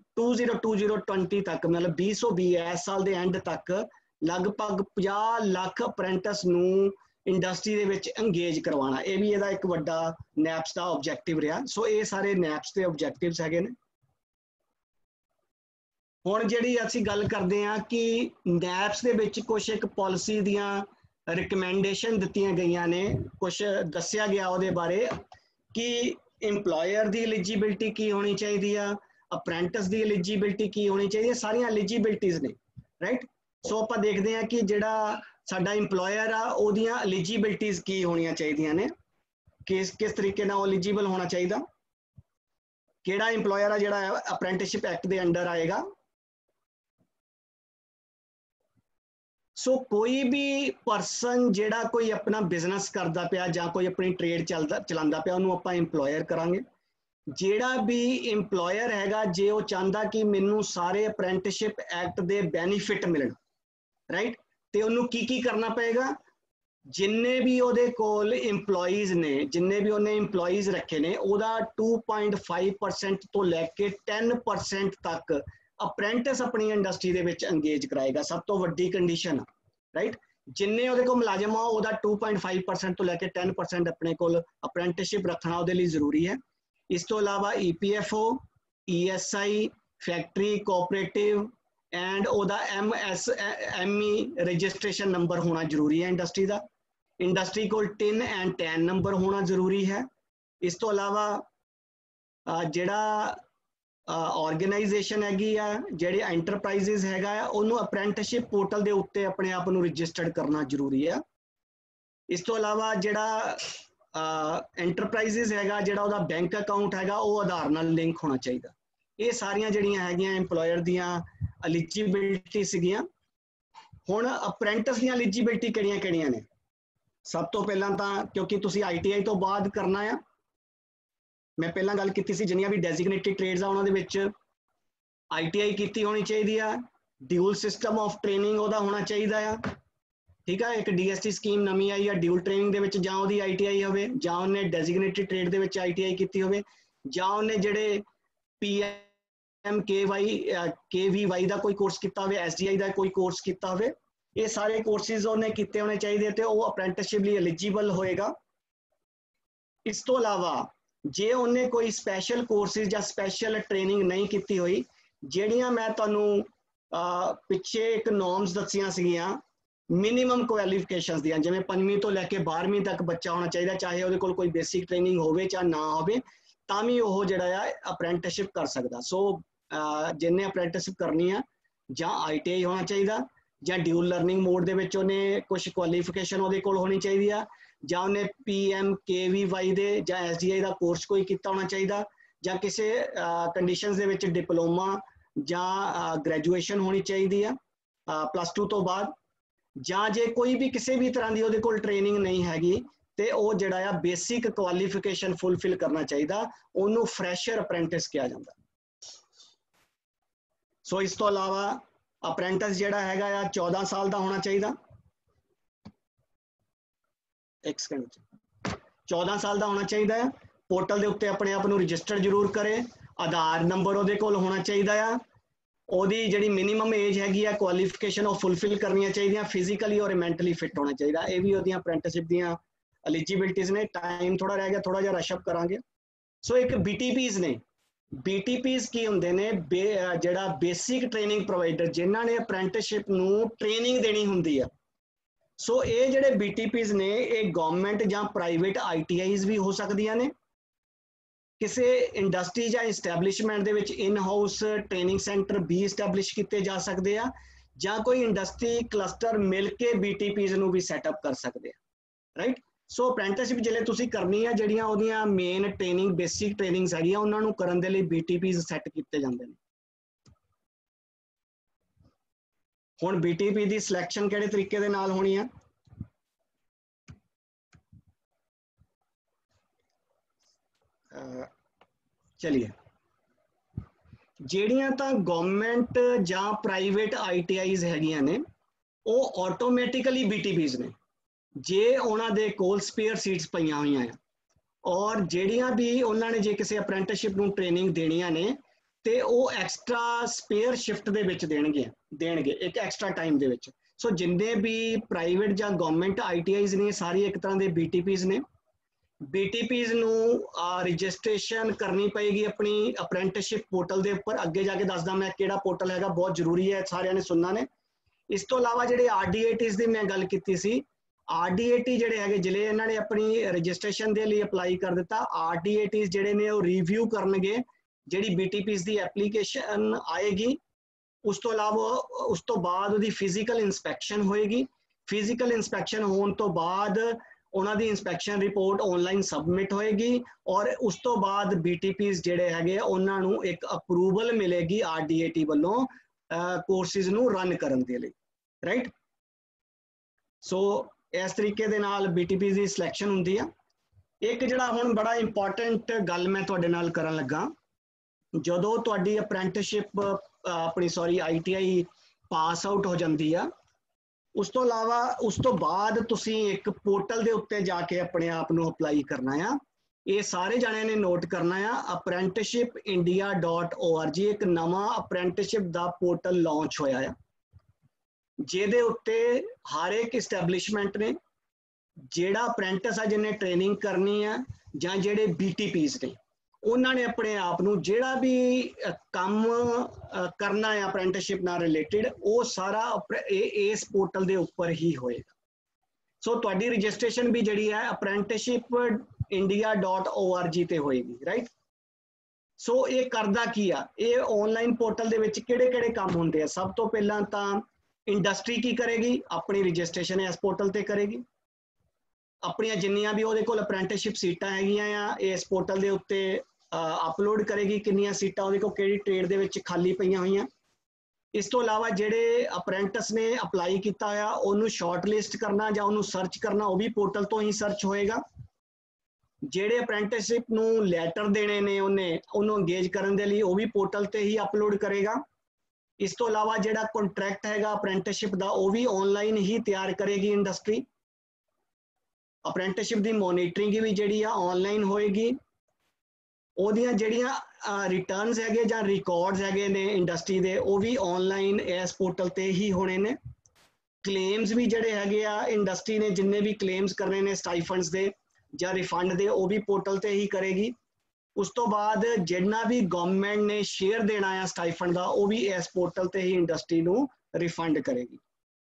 A: 2020 ਤੱਕ, ਮਤਲਬ 2020 ਇਸ ਸਾਲ ਦੇ ਐਂਡ ਤੱਕ ਲਗਭਗ 50 ਲੱਖ ਅਪ੍ਰੈਂਟਿਸ ਨੂੰ ਇੰਡਸਟਰੀ ਦੇ ਵਿੱਚ ਅੰਗੇਜ ਕਰਵਾਉਣਾ, ਇਹ ਵੀ ਇਹਦਾ ਇੱਕ ਵੱਡਾ ਨੈਪਸ ਦਾ ਆਬਜੈਕਟਿਵ ਰਿਹਾ। ਸੋ ਇਹ ਸਾਰੇ ਨੈਪਸ ਦੇ ਆਬਜੈਕਟਿਵਸ ਹੈਗੇ ਨੇ। ਹੁਣ ਜਿਹੜੀ ਅਸੀਂ ਗੱਲ ਕਰਦੇ ਹਾਂ ਕਿ ਨੈਪਸ ਦੇ ਵਿੱਚ ਕੁਝ ਇੱਕ ਪਾਲਿਸੀ ਦੀਆਂ ਰਿਕਮੈਂਡੇਸ਼ਨ ਦਿੱਤੀਆਂ ਗਈਆਂ ਨੇ, ਕੁਝ ਦੱਸਿਆ ਗਿਆ ਉਹਦੇ ਬਾਰੇ ਕਿ ਇੰਪਲੋਇਰ ਦੀ ਐਲੀਜੀਬਿਲਟੀ ਕੀ ਹੋਣੀ ਚਾਹੀਦੀ ਆ, ਅਪ੍ਰੈਂਟਿਸ ਦੀ ਐਲੀਜੀਬਿਲਟੀ ਕੀ ਹੋਣੀ ਚਾਹੀਦੀ ਹੈ, ਸਾਰੀਆਂ ਐਲੀਜੀਬਿਲਟੀਜ਼ ਨੇ, ਰਾਈਟ। ਸੋ ਆਪਾਂ ਦੇਖਦੇ ਹਾਂ ਕਿ ਜਿਹੜਾ ਸਾਡਾ ਇੰਪਲੋਇਰ ਆ ਉਹਦੀਆਂ ਐਲੀਜੀਬਿਲਟੀਜ਼ ਕੀ ਹੋਣੀਆਂ ਚਾਹੀਦੀਆਂ ਨੇ, ਕਿਸ ਤਰੀਕੇ ਨਾਲ ਉਹ ਐਲੀਜੀਬਲ ਹੋਣਾ ਚਾਹੀਦਾ, ਕਿਹੜਾ ਇੰਪਲੋਇਰ ਆ ਜਿਹੜਾ ਅਪ੍ਰੈਂਟਿਸਸ਼ਿਪ ਐਕਟ ਦੇ ਅੰਡਰ ਆਏਗਾ। ਸੋ ਕੋਈ ਵੀ ਪਰਸਨ ਜਿਹੜਾ ਕੋਈ ਆਪਣਾ ਬਿਜ਼ਨਸ ਕਰਦਾ ਪਿਆ ਜਾਂ ਕੋਈ ਆਪਣੀ ਟ੍ਰੇਡ ਚਲਾਉਂਦਾ ਪਿਆ, ਉਹਨੂੰ ਆਪਾਂ ਇੰਪਲੋਇਰ ਕਰਾਂਗੇ। ਜਿਹੜਾ ਵੀ ਇੰਪਲੋਇਰ ਹੈਗਾ, ਜੇ ਉਹ ਚਾਹੁੰਦਾ ਕਿ ਮੈਨੂੰ ਸਾਰੇ ਅਪ੍ਰੈਂਟਿਸਸ਼ਿਪ ਐਕਟ ਦੇ ਬੈਨੀਫਿਟ ਮਿਲਣ, ਰਾਈਟ, ਤੇ ਉਹਨੂੰ ਕੀ ਕਰਨਾ ਪਏਗਾ, ਜਿੰਨੇ ਵੀ ਉਹਦੇ ਕੋਲ ਇੰਪਲੋਈਜ਼ ਨੇ, ਜਿੰਨੇ ਵੀ ਉਹਨੇ ਇੰਪਲੋਈਜ਼ ਰੱਖੇ ਨੇ, ਉਹਦਾ 2.5% ਤੋਂ ਲੈ ਕੇ 10% ਤੱਕ ਅਪ੍ਰੈਂਟਿਸ ਆਪਣੀ ਇੰਡਸਟਰੀ ਦੇ ਵਿੱਚ ਅੰਗੇਜ ਕਰਾਏਗਾ। ਸਭ ਤੋਂ ਵੱਡੀ ਕੰਡੀਸ਼ਨ, ਰਾਈਟ, ਜਿੰਨੇ ਉਹਦੇ ਕੋਲ ਮੁਲਾਜ਼ਮ ਆ ਉਹਦਾ 2.5% ਤੋਂ ਲੈ ਕੇ 10% ਆਪਣੇ ਕੋਲ ਅਪ੍ਰੈਂਟਿਸਸ਼ਿਪ ਰੱਖਣਾ ਉਹਦੇ ਲਈ ਜ਼ਰੂਰੀ ਹੈ। ਇਸ ਤੋਂ ਇਲਾਵਾ EPFO, ESI, factory cooperative and ਉਹਦਾ MSME ਰਜਿਸਟ੍ਰੇਸ਼ਨ ਨੰਬਰ ਹੋਣਾ ਜ਼ਰੂਰੀ ਹੈ ਇੰਡਸਟਰੀ ਦਾ। ਇੰਡਸਟਰੀ ਕੋਲ TIN ਐਂਡ TAN ਨੰਬਰ ਹੋਣਾ ਜ਼ਰੂਰੀ ਹੈ। ਇਸ ਤੋਂ ਇਲਾਵਾ ਜਿਹੜਾ ਆਰਗੇਨਾਈਜੇਸ਼ਨ ਹੈਗੀ ਆ, ਜਿਹੜੇ ਐਂਟਰਪ੍ਰਾਈਜ਼ਸ ਹੈਗਾ ਆ, ਉਹਨੂੰ ਅਪ੍ਰੈਂਟਿਸਸ਼ਿਪ ਪੋਰਟਲ ਦੇ ਉੱਤੇ ਆਪਣੇ ਆਪ ਨੂੰ ਰਜਿਸਟਰਡ ਕਰਨਾ ਜ਼ਰੂਰੀ ਹੈ। ਇਸ ਤੋਂ ਇਲਾਵਾ ਜਿਹੜਾ ਐਂਟਰਪ੍ਰਾਈਜ਼ਸ ਹੈਗਾ, ਜਿਹੜਾ ਉਹਦਾ ਬੈਂਕ ਅਕਾਊਂਟ ਹੈਗਾ, ਉਹ ਆਧਾਰ ਨਾਲ ਲਿੰਕ ਹੋਣਾ ਚਾਹੀਦਾ। ਇਹ ਸਾਰੀਆਂ ਜਿਹੜੀਆਂ ਹੈਗੀਆਂ ਇੰਪਲੋਇਰ ਦੀਆਂ ਐਲੀਜੀਬਿਲਟੀ ਸੀਗੀਆਂ। ਹੁਣ ਅਪ੍ਰੈਂਟਿਸ ਦੀਆਂ ਐਲੀਜੀਬਿਲਟੀ ਕਿਹੜੀਆਂ ਨੇ? ਸਭ ਤੋਂ ਪਹਿਲਾਂ ਤਾਂ ਕਿਉਂਕਿ ਤੁਸੀਂ ITI ਤੋਂ ਬਾਅਦ ਕਰਨਾ ਆ, ਮੈਂ ਪਹਿਲਾਂ ਗੱਲ ਕੀਤੀ ਸੀ ਜਿੰਨੀਆਂ ਵੀ ਡੈਜ਼ਿਗਨੇਟਿਡ ਟ੍ਰੇਡਸ ਆ ਉਹਨਾਂ ਦੇ ਵਿੱਚ ITI ਕੀਤੀ ਹੋਣੀ ਚਾਹੀਦੀ ਆ। ਡਿਊਲ ਸਿਸਟਮ ਆਫ ਟ੍ਰੇਨਿੰਗ ਉਹਦਾ ਹੋਣਾ ਚਾਹੀਦਾ ਆ, ठीक है। एक DST स्कीम नवी आई है, ड्यूल ट्रेनिंग ਦੇ ਵਿੱਚ ਜਾਂ ਉਹਦੀ ITI ਹੋਵੇ ਜਾਂ ਉਹਨੇ ਡੈਜ਼ਿਗਨੇਟਿਡ ਟ੍ਰੇਡ ਦੇ ਵਿੱਚ ITI ਕੀਤੀ ਹੋਵੇ ਜਾਂ ਉਹਨੇ ਜਿਹੜੇ PMKVY ਦਾ ਕੋਈ ਕੋਰਸ ਕੀਤਾ ਹੋਵੇ, SDI ਦਾ ਕੋਈ ਕੋਰਸ ਕੀਤਾ ਹੋਵੇ, ਇਹ ਸਾਰੇ ਕੋਰਸਿਸ ਉਹਨੇ ਕੀਤੇ ਹੋਣੇ ਚਾਹੀਦੇ ਤੇ ਉਹ ਅਪ੍ਰੈਂਟਿਸਸ਼ਿਪ ਲਈ ਐਲੀਜੀਬਲ ਹੋਏਗਾ। ਇਸ ਤੋਂ ਇਲਾਵਾ ਜੇ ਉਹਨੇ ਕੋਈ ਸਪੈਸ਼ਲ ਕੋਰਸਿਸ ਜਾਂ ਸਪੈਸ਼ਲ ਟ੍ਰੇਨਿੰਗ ਨਹੀਂ ਕੀਤੀ ਹੋਈ, ਜਿਹੜੀਆਂ ਮੈਂ ਤੁਹਾਨੂੰ ਪਿੱਛੇ ਇੱਕ ਨੋਰਮਸ ਦੱਸੀਆਂ ਸੀਗੀਆਂ ਮਿਨੀਮਮ ਕੁਆਲੀਫਿਕੇਸ਼ਨਸ ਦੀਆਂ, ਜਿਵੇਂ 5ਵੀਂ ਤੋਂ ਲੈ ਕੇ 12ਵੀਂ ਤੱਕ ਬੱਚਾ ਹੋਣਾ ਚਾਹੀਦਾ, ਚਾਹੇ ਉਹਦੇ ਕੋਲ ਕੋਈ ਬੇਸਿਕ ਟ੍ਰੇਨਿੰਗ ਹੋਵੇ ਚਾਹੇ ਨਾ ਹੋਵੇ, ਤਾਂ ਵੀ ਉਹ ਜਿਹੜਾ ਆ ਅਪ੍ਰੈਂਟਿਸਸ਼ਿਪ ਕਰ ਸਕਦਾ। ਸੋ ਜਿਹਨੇ ਅਪ੍ਰੈਂਟਿਸਸ਼ਿਪ ਕਰਨੀ ਆ ਜਾਂ ITI ਹੋਣਾ ਚਾਹੀਦਾ ਜਾਂ ਡਿਊਲ ਲਰਨਿੰਗ ਮੋਡ ਦੇ ਵਿੱਚ ਉਹਨੇ ਕੁਝ ਕੁਆਲੀਫਿਕੇਸ਼ਨ ਉਹਦੇ ਕੋਲ ਹੋਣੀ ਚਾਹੀਦੀ ਆ, ਜਾਂ ਉਹਨੇ PMKVY ਦੇ ਜਾਂ SDI ਦਾ ਕੋਰਸ ਕੋਈ ਕੀਤਾ ਹੋਣਾ ਚਾਹੀਦਾ, ਜਾਂ ਕਿਸੇ ਕੰਡੀਸ਼ਨਸ ਦੇ ਵਿੱਚ ਡਿਪਲੋਮਾ ਜਾਂ ਗ੍ਰੈਜੂਏਸ਼ਨ ਹੋਣੀ ਚਾਹੀਦੀ ਆ +2 ਤੋਂ ਬਾਅਦ, ਜਾਂ ਜੇ ਕੋਈ ਵੀ ਕਿਸੇ ਵੀ ਤਰ੍ਹਾਂ ਦੀ ਉਹਦੇ ਕੋਲ ਟ੍ਰੇਨਿੰਗ ਨਹੀਂ ਹੈਗੀ ਤੇ ਉਹ ਜਿਹੜਾ ਆ ਬੇਸਿਕ ਕੁਆਲੀਫਿਕੇਸ਼ਨ ਫੁੱਲਫਿਲ ਕਰਨਾ ਚਾਹੀਦਾ, ਉਹਨੂੰ ਫਰੈਸ਼ਰ ਅਪ੍ਰੈਂਟਿਸ ਕਿਹਾ ਜਾਂਦਾ। ਸੋ ਇਸ ਤੋਂ ਇਲਾਵਾ ਅਪ੍ਰੈਂਟਿਸ ਜਿਹੜਾ ਹੈਗਾ ਆ 14 ਸਾਲ ਦਾ ਹੋਣਾ ਚਾਹੀਦਾ। 14 ਸਾਲ ਦਾ ਹੋਣਾ ਚਾਹੀਦਾ ਹੈ। ਪੋਰਟਲ ਦੇ ਉੱਤੇ ਆਪਣੇ ਆਪ ਨੂੰ ਰਜਿਸਟਰ ਜ਼ਰੂਰ ਕਰੇ, ਆਧਾਰ ਨੰਬਰ ਉਹਦੇ ਕੋਲ ਹੋਣਾ ਚਾਹੀਦਾ ਆ, ਉਹਦੀ ਜਿਹੜੀ ਮਿਨੀਮਮ ਏਜ ਹੈਗੀ ਆ ਕੁਆਲੀਫਿਕੇਸ਼ਨ ਉਹ ਫੁੱਲਫਿਲ ਕਰਨੀਆਂ ਚਾਹੀਦੀਆਂ, ਫਿਜ਼ੀਕਲੀ ਔਰ ਮੈਂਟਲੀ ਫਿੱਟ ਹੋਣਾ ਚਾਹੀਦਾ। ਇਹ ਵੀ ਉਹਦੀਆਂ ਅਪ੍ਰੈਂਟਿਸਸ਼ਿਪ ਦੀਆਂ ਐਲੀਜੀਬਿਲਟੀਜ਼ ਨੇ। ਟਾਈਮ ਥੋੜਾ ਰਹਿ ਗਿਆ, ਥੋੜਾ ਜਿਹਾ ਰਸ਼ਅਪ ਕਰਾਂਗੇ। ਸੋ ਇੱਕ BTPs ਨੇ। BTPs ਕੀ ਹੁੰਦੇ ਨੇ? ਜਿਹੜਾ ਬੇਸਿਕ ਟ੍ਰੇਨਿੰਗ ਪ੍ਰੋਵਾਈਡਰ, ਜਿਨ੍ਹਾਂ ਨੇ ਅਪ੍ਰੈਂਟਿਸਸ਼ਿਪ ਨੂੰ ਟ੍ਰੇਨਿੰਗ ਦੇਣੀ ਹੁੰਦੀ ਆ। ਸੋ ਇਹ ਜਿਹੜੇ BTPs ਨੇ ਇਹ ਗਵਰਨਮੈਂਟ ਜਾਂ ਪ੍ਰਾਈਵੇਟ ITIs ਵੀ ਹੋ ਸਕਦੀਆਂ ਨੇ, ਕਿਸੇ ਇੰਡਸਟਰੀ ਜਾਂ ਇਸਟੈਬਲਿਸ਼ਮੈਂਟ ਦੇ ਵਿੱਚ ਇਨ ਹਾਊਸ ਟ੍ਰੇਨਿੰਗ ਸੈਂਟਰ ਵੀ ਇਸਟੈਬਲਿਸ਼ ਕੀਤੇ ਜਾ ਸਕਦੇ ਆ, ਜਾਂ ਕੋਈ ਇੰਡਸਟਰੀ ਕਲਸਟਰ ਮਿਲ ਕੇ BTPs ਨੂੰ ਵੀ ਸੈਟਅਪ ਕਰ ਸਕਦੇ ਆ, ਰਾਈਟ। ਸੋ ਅਪ੍ਰੈਂਟਿਸਸ਼ਿਪ ਜਿਹੜੇ ਤੁਸੀਂ ਕਰਨੀ ਆ, ਜਿਹੜੀਆਂ ਉਹਦੀਆਂ ਮੇਨ ਟ੍ਰੇਨਿੰਗ ਬੇਸਿਕ ਟ੍ਰੇਨਿੰਗਸ ਹੈਗੀਆਂ, ਉਹਨਾਂ ਨੂੰ ਕਰਨ ਦੇ ਲਈ BTPs ਸੈੱਟ ਕੀਤੇ ਜਾਂਦੇ ਨੇ। ਹੁਣ BTP ਦੀ ਸਿਲੈਕਸ਼ਨ ਕਿਹੜੇ ਤਰੀਕੇ ਦੇ ਨਾਲ ਹੋਣੀ ਆ? ਚਲਿਏ, ਜਿਹੜੀਆਂ ਤਾਂ ਗਵਰਨਮੈਂਟ ਜਾਂ ਪ੍ਰਾਈਵੇਟ ITIs ਹੈਗੀਆਂ ਨੇ ਉਹ ਆਟੋਮੈਟਿਕਲੀ BTPs ਨੇ ਜੇ ਉਹਨਾਂ ਦੇ ਕੋਲ ਸਪੇਅਰ ਸੀਟਸ ਪਈਆਂ ਹੋਈਆਂ ਆ, ਔਰ ਜਿਹੜੀਆਂ ਵੀ ਉਹਨਾਂ ਨੇ ਜੇ ਕਿਸੇ ਅਪ੍ਰੈਂਟਿਸਸ਼ਿਪ ਨੂੰ ਟ੍ਰੇਨਿੰਗ ਦੇਣੀਆਂ ਨੇ ਤੇ ਉਹ ਐਕਸਟਰਾ ਸਪੇਅਰ ਸ਼ਿਫਟ ਦੇ ਵਿੱਚ ਦੇਣਗੇ ਇੱਕ ਐਕਸਟਰਾ ਟਾਈਮ ਦੇ ਵਿੱਚ। ਸੋ ਜਿੰਨੇ ਵੀ ਪ੍ਰਾਈਵੇਟ ਜਾਂ ਗਵਰਨਮੈਂਟ ITIs ਨੇ ਸਾਰੀ ਇੱਕ ਤਰ੍ਹਾਂ ਦੇ BTPs ਨੇ। BTPs ਨੂੰ ਰਜਿਸਟ੍ਰੇਸ਼ਨ ਕਰਨੀ ਪਏਗੀ ਆਪਣੀ ਅਪ੍ਰੈਂਟਿਸਸ਼ਿਪ ਪੋਰਟਲ ਦੇ ਉੱਪਰ। ਅੱਗੇ ਜਾ ਕੇ ਦੱਸਦਾ ਮੈਂ ਕਿਹੜਾ ਪੋਰਟਲ ਹੈਗਾ, ਬਹੁਤ ਜ਼ਰੂਰੀ ਹੈ, ਸਾਰਿਆਂ ਨੇ ਸੁਣਨਾ ਨੇ। ਇਸ ਤੋਂ ਇਲਾਵਾ ਜਿਹੜੇ RDATs ਦੀ ਮੈਂ ਗੱਲ ਕੀਤੀ ਸੀ, RDAT ਜਿਹੜੇ ਹੈਗੇ ਜਿਹੜੇ ਇਹਨਾਂ ਨੇ ਆਪਣੀ ਰਜਿਸਟ੍ਰੇਸ਼ਨ ਦੇ ਲਈ ਅਪਲਾਈ ਕਰ ਦਿੱਤਾ, RDATs ਜਿਹੜੇ ਨੇ ਉਹ ਰਿਵਿਊ ਕਰਨਗੇ ਜਿਹੜੀ BTPs ਦੀ ਐਪਲੀਕੇਸ਼ਨ ਆਏਗੀ। ਉਸ ਤੋਂ ਇਲਾਵਾ ਉਸ ਤੋਂ ਬਾਅਦ ਉਹਦੀ ਫਿਜ਼ੀਕਲ ਇਨਸਪੈਕਸ਼ਨ ਹੋਏਗੀ। ਫਿਜ਼ੀਕਲ ਇਨਸਪੈਕਸ਼ਨ ਹੋਣ ਤੋਂ ਬਾਅਦ ਉਹਨਾਂ ਦੀ ਇਨਸਪੈਕਸ਼ਨ ਰਿਪੋਰਟ ਆਨਲਾਈਨ ਸਬਮਿਟ ਹੋਏਗੀ, ਔਰ ਉਸ ਤੋਂ ਬਾਅਦ BTPs ਜਿਹੜੇ ਹੈਗੇ ਉਹਨਾਂ ਨੂੰ ਇੱਕ ਅਪਰੂਵਲ ਮਿਲੇਗੀ RDAT ਵੱਲੋਂ ਕੋਰਸਿਸ ਨੂੰ ਰਨ ਕਰਨ ਦੇ ਲਈ, ਰਾਈਟ। ਸੋ ਇਸ ਤਰੀਕੇ ਦੇ ਨਾਲ BTPs ਦੀ ਸਿਲੈਕਸ਼ਨ ਹੁੰਦੀ ਆ। ਇੱਕ ਜਿਹੜਾ ਹੁਣ ਬੜਾ ਇੰਪੋਰਟੈਂਟ ਗੱਲ ਮੈਂ ਤੁਹਾਡੇ ਨਾਲ ਕਰਨ ਲੱਗਾ, ਜਦੋਂ ਤੁਹਾਡੀ ਅਪ੍ਰੈਂਟਿਸਸ਼ਿਪ ITI ਪਾਸ ਆਊਟ ਹੋ ਜਾਂਦੀ ਆ, ਉਸ ਤੋਂ ਇਲਾਵਾ ਉਸ ਤੋਂ ਬਾਅਦ ਤੁਸੀਂ ਇੱਕ ਪੋਰਟਲ ਦੇ ਉੱਤੇ ਜਾ ਕੇ ਆਪਣੇ ਆਪ ਨੂੰ ਅਪਲਾਈ ਕਰਨਾ ਆ। ਇਹ ਸਾਰੇ ਜਾਣਿਆਂ ਨੇ ਨੋਟ ਕਰਨਾ ਆ, apprenticeshipindia.org ਇੱਕ ਨਵਾਂ ਅਪ੍ਰੈਂਟਿਸਸ਼ਿਪ ਦਾ ਪੋਰਟਲ ਲਾਂਚ ਹੋਇਆ ਆ, ਜਿਹਦੇ ਉੱਤੇ ਹਰ ਇੱਕ ਇਸਟੈਬਲਿਸ਼ਮੈਂਟ ਨੇ ਜਿਹੜਾ ਅਪ੍ਰੈਂਟਿਸ ਆ ਜਿਹਨੇ ਟ੍ਰੇਨਿੰਗ ਕਰਨੀ ਆ ਜਾਂ ਜਿਹੜੇ BTPs ਨੇ ਉਹਨਾਂ ਨੇ ਆਪਣੇ ਆਪ ਨੂੰ ਜਿਹੜਾ ਵੀ ਕੰਮ ਕਰਨਾ ਹੈ ਅਪ੍ਰੈਂਟਿਸਸ਼ਿਪ ਨਾਲ ਰਿਲੇਟਿਡ ਉਹ ਸਾਰਾ ਇਸ ਪੋਰਟਲ ਦੇ ਉੱਪਰ ਹੀ ਹੋਏਗਾ। ਸੋ ਤੁਹਾਡੀ ਰਜਿਸਟ੍ਰੇਸ਼ਨ ਵੀ ਜਿਹੜੀ ਹੈ apprenticeshipindia.org ਤੇ ਹੋਏਗੀ, ਰਾਈਟ। ਸੋ ਇਹ ਕਰਦਾ ਕੀ ਆ? ਇਹ ਆਨਲਾਈਨ ਪੋਰਟਲ ਦੇ ਵਿੱਚ ਕਿਹੜੇ ਕਿਹੜੇ ਕੰਮ ਹੁੰਦੇ ਆ? ਸਭ ਤੋਂ ਪਹਿਲਾਂ ਤਾਂ ਇੰਡਸਟਰੀ ਕੀ ਕਰੇਗੀ? ਆਪਣੀ ਰਜਿਸਟ੍ਰੇਸ਼ਨ ਇਸ ਪੋਰਟਲ ਤੇ ਕਰੇਗੀ। ਆਪਣੀਆਂ ਜਿੰਨੀਆਂ ਵੀ ਉਹਦੇ ਕੋਲ ਅਪ੍ਰੈਂਟਿਸਸ਼ਿਪ ਸੀਟਾਂ ਹੈਗੀਆਂ ਆ ਇਸ ਪੋਰਟਲ ਦੇ ਉੱਤੇ ਅਪਲੋਡ ਕਰੇਗੀ, ਕਿੰਨੀਆਂ ਸੀਟਾਂ ਉਹਦੇ ਕੋਲ ਕਿਹੜੀ ਟ੍ਰੇਡ ਦੇ ਵਿੱਚ ਖਾਲੀ ਪਈਆਂ ਹੋਈਆਂ। ਇਸ ਤੋਂ ਇਲਾਵਾ ਜਿਹੜੇ ਅਪ੍ਰੈਂਟਿਸ ਨੇ ਅਪਲਾਈ ਕੀਤਾ ਹੋਇਆ ਉਹਨੂੰ ਸ਼ਾਰਟ ਲਿਸਟ ਕਰਨਾ ਜਾਂ ਉਹਨੂੰ ਸਰਚ ਕਰਨਾ ਉਹ ਵੀ ਪੋਰਟਲ ਤੋਂ ਹੀ ਸਰਚ ਹੋਏਗਾ। ਜਿਹੜੇ ਅਪ੍ਰੈਂਟਿਸਸ਼ਿਪ ਨੂੰ ਲੈਟਰ ਦੇਣੇ ਨੇ ਉਹਨੂੰ ਅੰਗੇਜ ਕਰਨ ਦੇ ਲਈ ਉਹ ਵੀ ਪੋਰਟਲ ਤੇ ਹੀ ਅਪਲੋਡ ਕਰੇਗਾ। इस तो इलावा जिहड़ा कॉन्ट्रैक्ट हैगा अप्रेंटिसशिप दा वो भी ऑनलाइन ही तैयार करेगी इंडस्ट्री। अप्रेंटिसशिप दी मॉनिटरिंग भी जिहड़ी आ ऑनलाइन होएगी। ਉਹਦੀਆਂ ਜਿਹੜੀਆਂ ਰਿਟਰਨਸ ਹੈਗੇ ਜਾਂ ਰਿਕਾਰਡਸ ਹੈਗੇ ਨੇ ਇੰਡਸਟਰੀ ਦੇ ਉਹ ਵੀ ਆਨਲਾਈਨ ਇਸ ਪੋਰਟਲ ਤੇ ਹੀ ਹੋਣੇ ਨੇ। ਕਲੇਮਸ ਵੀ ਜਿਹੜੇ ਹੈਗੇ ਆ ਇੰਡਸਟਰੀ ਨੇ ਜਿੰਨੇ ਵੀ ਕਲੇਮਸ ਕਰਨੇ ਨੇ ਸਟਾਈਫੰਡਸ ਦੇ ਜਾਂ ਰਿਫੰਡ ਦੇ ਉਹ ਵੀ ਪੋਰਟਲ ਤੇ ਹੀ ਕਰੇਗੀ। ਉਸ ਤੋਂ ਬਾਅਦ ਜਿੰਨਾ ਵੀ ਗਵਰਨਮੈਂਟ ਨੇ ਸ਼ੇਅਰ ਦੇਣਾ ਆ ਸਟਾਈਫੰਡ ਦਾ ਉਹ ਵੀ ਇਸ ਪੋਰਟਲ ਤੇ ਹੀ ਇੰਡਸਟਰੀ ਨੂੰ ਰਿਫੰਡ ਕਰੇਗੀ।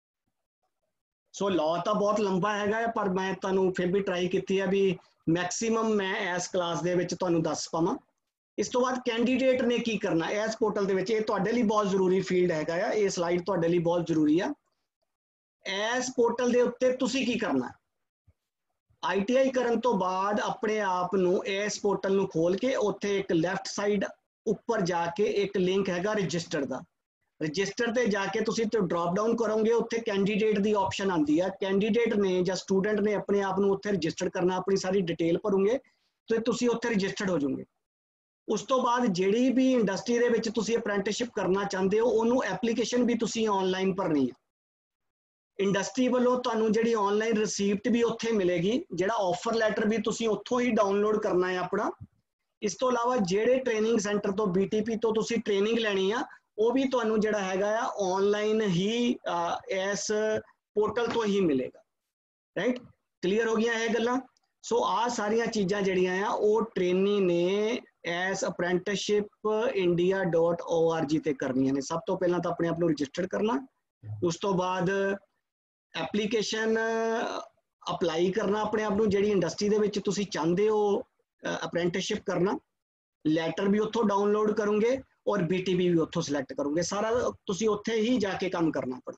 A: ਸੋ ਲਾਅ ਤਾਂ ਬਹੁਤ ਲੰਬਾ ਹੈਗਾ ਪਰ ਮੈਂ ਤੁਹਾਨੂੰ ਫਿਰ ਵੀ ਟਰਾਈ ਕੀਤੀ ਹੈ ਵੀ मैक्सीमम मैं इस क्लास दे विच तुहानूं दस पावां। इस तो बाद कैंडीडेट ने की करना इस पोर्टल दे विच, ये तुहाडे लई बहुत जरूरी फील्ड हैगा आ, ये स्लाइड तुहाडे लई बहुत जरूरी आ। इस पोर्टल दे उत्ते तुसीं की करना, ITI करन तो बाद अपने आप नूं इस पोर्टल नूं खोल के उत्थे एक लैफ्ट साइड उपर जाके एक लिंक हैगा रजिस्टर दा, रजिस्टर ते जाके तुसीं ड्रॉप डाउन करोगे उत्थे कैंडीडेट दी ऑप्शन आती है। कैंडीडेट ने या स्टूडेंट ने अपने आप नूं उत्थे रजिस्टर करना, अपनी सारी डिटेल भरोगे तो तुसीं उत्थे रजिस्टर्ड हो जाओगे। उस तो बाद जिहड़ी भी इंडस्ट्री दे विच तुसीं अप्रेंटिसशिप करना चाहते हो उन्होंने एप्लीकेशन भी तुसीं ऑनलाइन भरनी है। इंडस्ट्री वालों तुहानूं जिहड़ी ऑनलाइन रिसीप्ट भी उत्थे मिलेगी, जिहड़ा ऑफर लैटर भी तुसीं उत्थों ही डाउनलोड करना है अपना। इस तो इलावा जिहड़े ट्रेनिंग सेंटर तो BTP तो तुसीं ट्रेनिंग लैनी आ वो भी तुहानूं जिहड़ा हैगा आ ऑनलाइन ही इस पोर्टल तो ही मिलेगा। राइट, क्लीयर हो गया है गल्लां। सो आ सारियां चीज़ां जिहड़ियां आ वो ट्रेनी ने इस अप्रेंटिसशिप india.org ते करनियां ने। सब तो पहलां तो अपने आप नूं रजिस्टर करना, उस तो बाद एप्लीकेशन अपलाई करना अपने आप नूं जिहड़ी इंडस्ट्री दे विच तुसीं चाहते हो अप्रेंटिसशिप करना, लैटर भी उत्थों डाउनलोड करोगे और BTP भी उत्थों सिलेक्ट करोगे। सारा तुसीं उत्थे ही जाके काम करना पड़ा।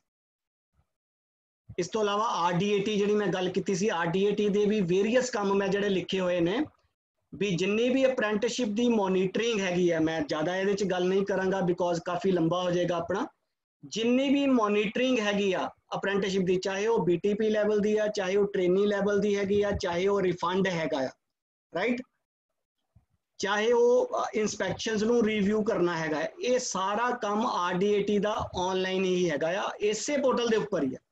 A: इस तो इलावा RDAT जिहड़ी मैं गल कीती सी, RDAT दे भी वेरीअस काम मैं जिहड़े लिखे हुए ने भी जिन्नी भी अप्रेंटिसशिप दी मॉनिटरिंग हैगी है, मैं ज़्यादा इहदे च गल नहीं करांगा बिकॉज काफ़ी लंबा हो जाएगा अपना। जिन्नी भी मॉनिटरिंग हैगी आ अप्रेंटिसशिप दी, चाहे वो BTP लैवल दी आ, चाहे वो ट्रेनी लैवल दी हैगी आ, चाहे वो रिफंड हैगा आ, राइट, चाहे वो इंस्पैक्शनस नूं रिव्यू करना हैगा, ये सारा काम RDAT दा ऑनलाइन ही हैगा आ, इसे पोर्टल दे उपर ही है।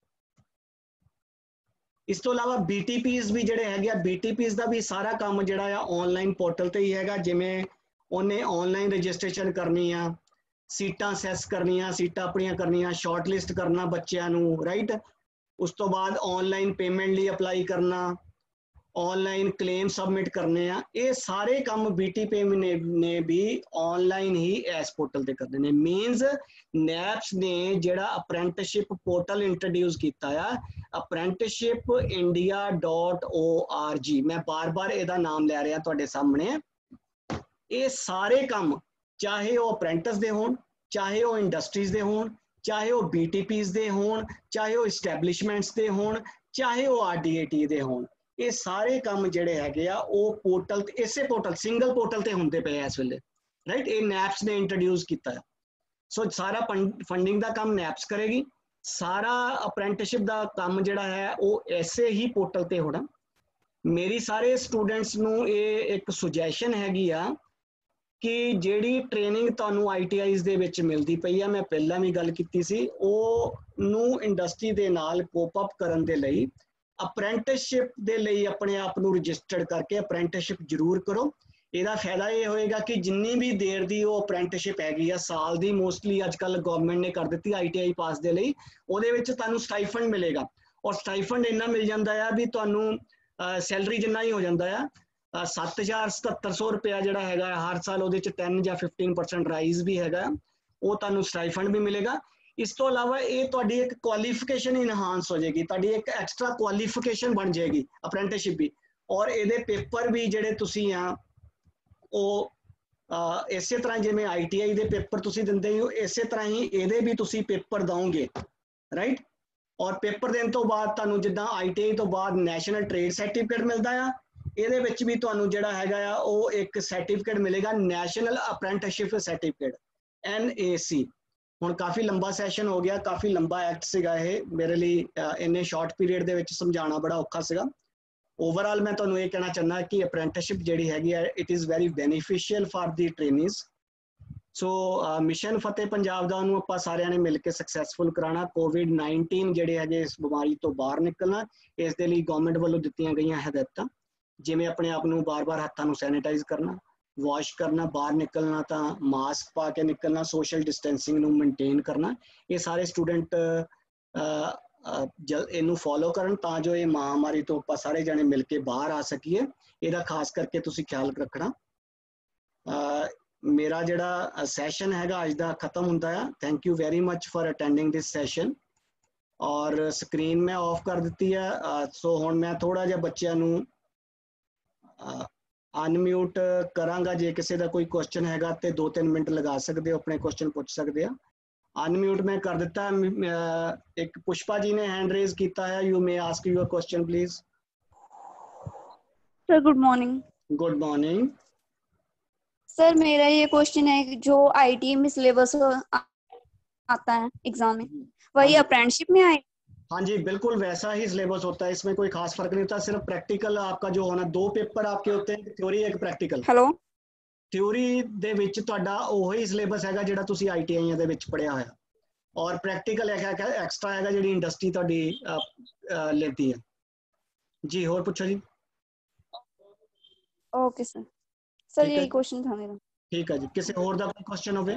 A: इस तो इलावा BTPs भी जिहड़े हैगे आ, BTPs दा भी सारा काम जिहड़ा आ ऑनलाइन पोर्टल ते ही हैगा। जिवें उन्हें ऑनलाइन रजिस्ट्रेशन करनी आ, सीटां सैस करनियां, सीटां अपनियां करनियां, शॉर्ट लिस्ट करना बच्चों नूं, राइट, उस तो बाद ऑनलाइन पेमेंट लिए अप्लाई करना, ऑनलाइन क्लेम सबमिट करने आ, ये सारे काम BTP ने भी ऑनलाइन ही इस पोर्टल ते करने ने। मीनस NAPS ने जिहड़ा अप्रेंटिसशिप पोर्टल इंट्रोड्यूस किया है अप्रेंटिसशिप india.org, मैं बार बार इहदा नाम लै रहा तुहाडे सामने। ये सारे काम चाहे वो अप्रेंटिस दे होण, चाहे वो इंडस्ट्रीज दे होण, चाहे वो BTPs दे होण, चाहे वो इस्टैबलिशमेंट्स दे होण, चाहे वो RDAT दे होण, ये सारे काम जिहड़े हैगे आ वो पोर्टल इसे पोर्टल सिंगल पोर्टल ते हुंदे पे इस वेले, राइट। ये NAPS ने इंट्रोड्यूस किया है। सो सारा फंडिंग का काम NAPS करेगी, सारा अप्रेंटिसशिप का काम जिहड़ा है वो ऐसे ही पोर्टल ते होना। मेरी सारे स्टूडेंट्स नूं ये एक सुजैशन हैगी आ कि जिहड़ी ट्रेनिंग तुहानूं ITIs दे विच मिलदी पई आ, मैं पहला भी गल कीती सी, ਉਹ ਨੂੰ इंडस्ट्री दे नाल कोप अप करन दे लई अप्रेंटिसशिप दे लई अपने आप नूं रजिस्टर्ड करके अप्रेंटिसशिप जरूर करो। ਇਹਦਾ फायदा ये होएगा कि जिन्नी भी देर दी वो अप्रेंटिसशिप हैगी आ, साल दी मोस्टली अजकल गवर्नमेंट ने कर दी ITI पास दे लई, ਉਹਦੇ ਵਿੱਚ ਤੁਹਾਨੂੰ स्टाइफंड मिलेगा और स्टाइफंड इन्ना मिल जाता है भी ਤੁਹਾਨੂੰ सैलरी जिन्ना ही हो जाता है 7,7700 रुपया जिहड़ा हैगा हर साल ਉਹਦੇ ਚ 10 ਜਾਂ 15% राइज भी हैगा, वो ਤੁਹਾਨੂੰ स्टाइफंड भी मिलेगा। इस तो इलावा ये तुहाडी एक क्वालिफिकेशन इनहांस हो जाएगी, तुहाडी एक एक्स्ट्रा क्वालिफिकेशन बन जाएगी अप्रेंटिसशिप भी, और ये पेपर भी जिहड़े तुसीं आ ਉਹ ਇਸੇ ਤਰ੍ਹਾਂ ਜਿਵੇਂ ITI ਦੇ पेपर तुसीं दिंदे हो इसे तरह ही ਇਹਦੇ भी तुसीं पेपर दोगे, राइट। और पेपर देने तो बाद तुहानूं जिद्दां ITI तो बाद नैशनल ट्रेड सर्टिफिकेट मिलता है, ਇਹਦੇ ਵਿੱਚ भी तुहानूं जिहड़ा हैगा आ ਉਹ एक सर्टिफिकेट मिलेगा नैशनल अप्रेंटिसशिप सर्टिफिकेट NAC। ਹੁਣ काफ़ी लंबा सैशन हो गया, काफ़ी लंबा एक्ट सीगा ये, मेरे लिए इन्ने शॉर्ट पीरियड दे विच समझाना बड़ा औखा सीगा। ओवरऑल मैं तुहानूं ये कहना चाहना कि अप्रेंटिसशिप जिहड़ी हैगी है it is very beneficial for the trainees. So mission Fateh Punjab ਦਾ ਉਹਨੂੰ ਆਪਾਂ ਸਾਰਿਆਂ ਨੇ ਮਿਲ ਕੇ ਸਕਸੈਸਫੁਲ ਕਰਾਉਣਾ। COVID-19 ਜਿਹੜੇ ਹੈਗੇ ਇਸ ਬਿਮਾਰੀ ਤੋਂ ਬਾਹਰ ਨਿਕਲਣਾ, ਇਸ ਦੇ ਲਈ ਗਵਰਨਮੈਂਟ ਵੱਲੋਂ ਦਿੱਤੀਆਂ ਗਈਆਂ ਹਦਾਇਤਾਂ, ਜਿਵੇਂ ਆਪਣੇ ਆਪ ਨੂੰ ਬਾਰ-ਬਾਰ ਹੱਥਾਂ ਨੂੰ ਸੈਨੀਟਾਈਜ਼ ਕਰਨਾ, ਵਾਸ਼ ਕਰਨਾ, ਬਾਹਰ ਨਿਕਲਣਾ ਤਾਂ ਮਾਸਕ ਪਾ ਕੇ ਨਿਕਲਣਾ, ਸੋਸ਼ਲ ਡਿਸਟੈਂਸਿੰਗ ਨੂੰ ਮੇਨਟੇਨ ਕਰਨਾ। ਇਹ ਸਾਰੇ ਸਟੂਡੈਂਟ ਇਹਨੂੰ ਫੋਲੋ ਕਰਨ ਤਾਂ ਜੋ ਇਹ ਮਹਾਮਾਰੀ ਤੋਂ ਆਪਾਂ ਸਾਰੇ ਜਣੇ ਮਿਲ ਕੇ ਬਾਹਰ ਆ ਸਕੀਏ। ਇਹਦਾ ਖਾਸ ਕਰਕੇ ਤੁਸੀਂ ਖਿਆਲ ਰੱਖਣਾ। ਮੇਰਾ ਜਿਹੜਾ ਸੈਸ਼ਨ ਹੈਗਾ ਅੱਜ ਦਾ ਖਤਮ ਹੁੰਦਾ ਆ। Thank you very much for attending this session. ਔਰ ਸਕਰੀਨ ਮੈਂ ਆਫ ਕਰ ਦਿੱਤੀ ਹੈ। ਸੋ ਹੁਣ ਮੈਂ ਥੋੜਾ ਜਿਹਾ ਬੱਚਿਆਂ ਨੂੰ ਅਨਮਿਊਟ ਕਰਾਂਗਾ। ਜੇ ਕਿਸੇ ਦਾ ਕੋਈ ਕੁਐਸਚਨ ਹੈਗਾ ਤੇ 2-3 ਮਿੰਟ ਲਗਾ ਸਕਦੇ ਹੋ, ਆਪਣੇ ਕੁਐਸਚਨ ਪੁੱਛ ਸਕਦੇ ਆ। ਅਨਮਿਊਟ ਮੈਂ ਕਰ ਦਿੱਤਾ। ਇੱਕ ਪੁਸ਼ਪਾ ਜੀ ਨੇ हैंड रेज ਕੀਤਾ है। You may ask your question please.
B: Sir good morning.
A: Good morning
B: sir मेरा ये क्वेश्चन है कि जो आईटीआई में सिलेबस आता है एग्जाम में, वही अप्रेंटिसशिप में आए?
A: हाँ जी बिल्कुल वैसा ही सिलेबस होता है। इसमें कोई खास फर्क नहीं होता। सिर्फ प्रैक्टिकल आपका जो होना, 2 पेपर आपके होते हैं, थ्योरी एक प्रैक्टिकल।
B: हेलो।
A: ਥਿਊਰੀ ਦੇ ਵਿੱਚ ਤੁਹਾਡਾ ਉਹੀ ਸਿਲੇਬਸ ਹੈਗਾ ਜਿਹੜਾ ਤੁਸੀਂ ਆਈਟੀਆਈਆਂ ਦੇ ਵਿੱਚ ਪੜ੍ਹਿਆ ਹੋਇਆ, ਔਰ ਪ੍ਰੈਕਟੀਕਲ ਹੈਗਾ ਐਕਸਟਰਾ ਹੈਗਾ ਜਿਹੜੀ ਇੰਡਸਟਰੀ ਤੁਹਾਡੀ ਲੈਂਦੀ ਹੈ ਜੀ। ਹੋਰ ਪੁੱਛੋ ਜੀ।
B: Okay sir. सर यही क्वेश्चन था मेरा।
A: ठीक है जी। ਕਿਸੇ ਹੋਰ ਦਾ ਕੋਈ ਕੁਐਸਚਨ ਹੋਵੇ?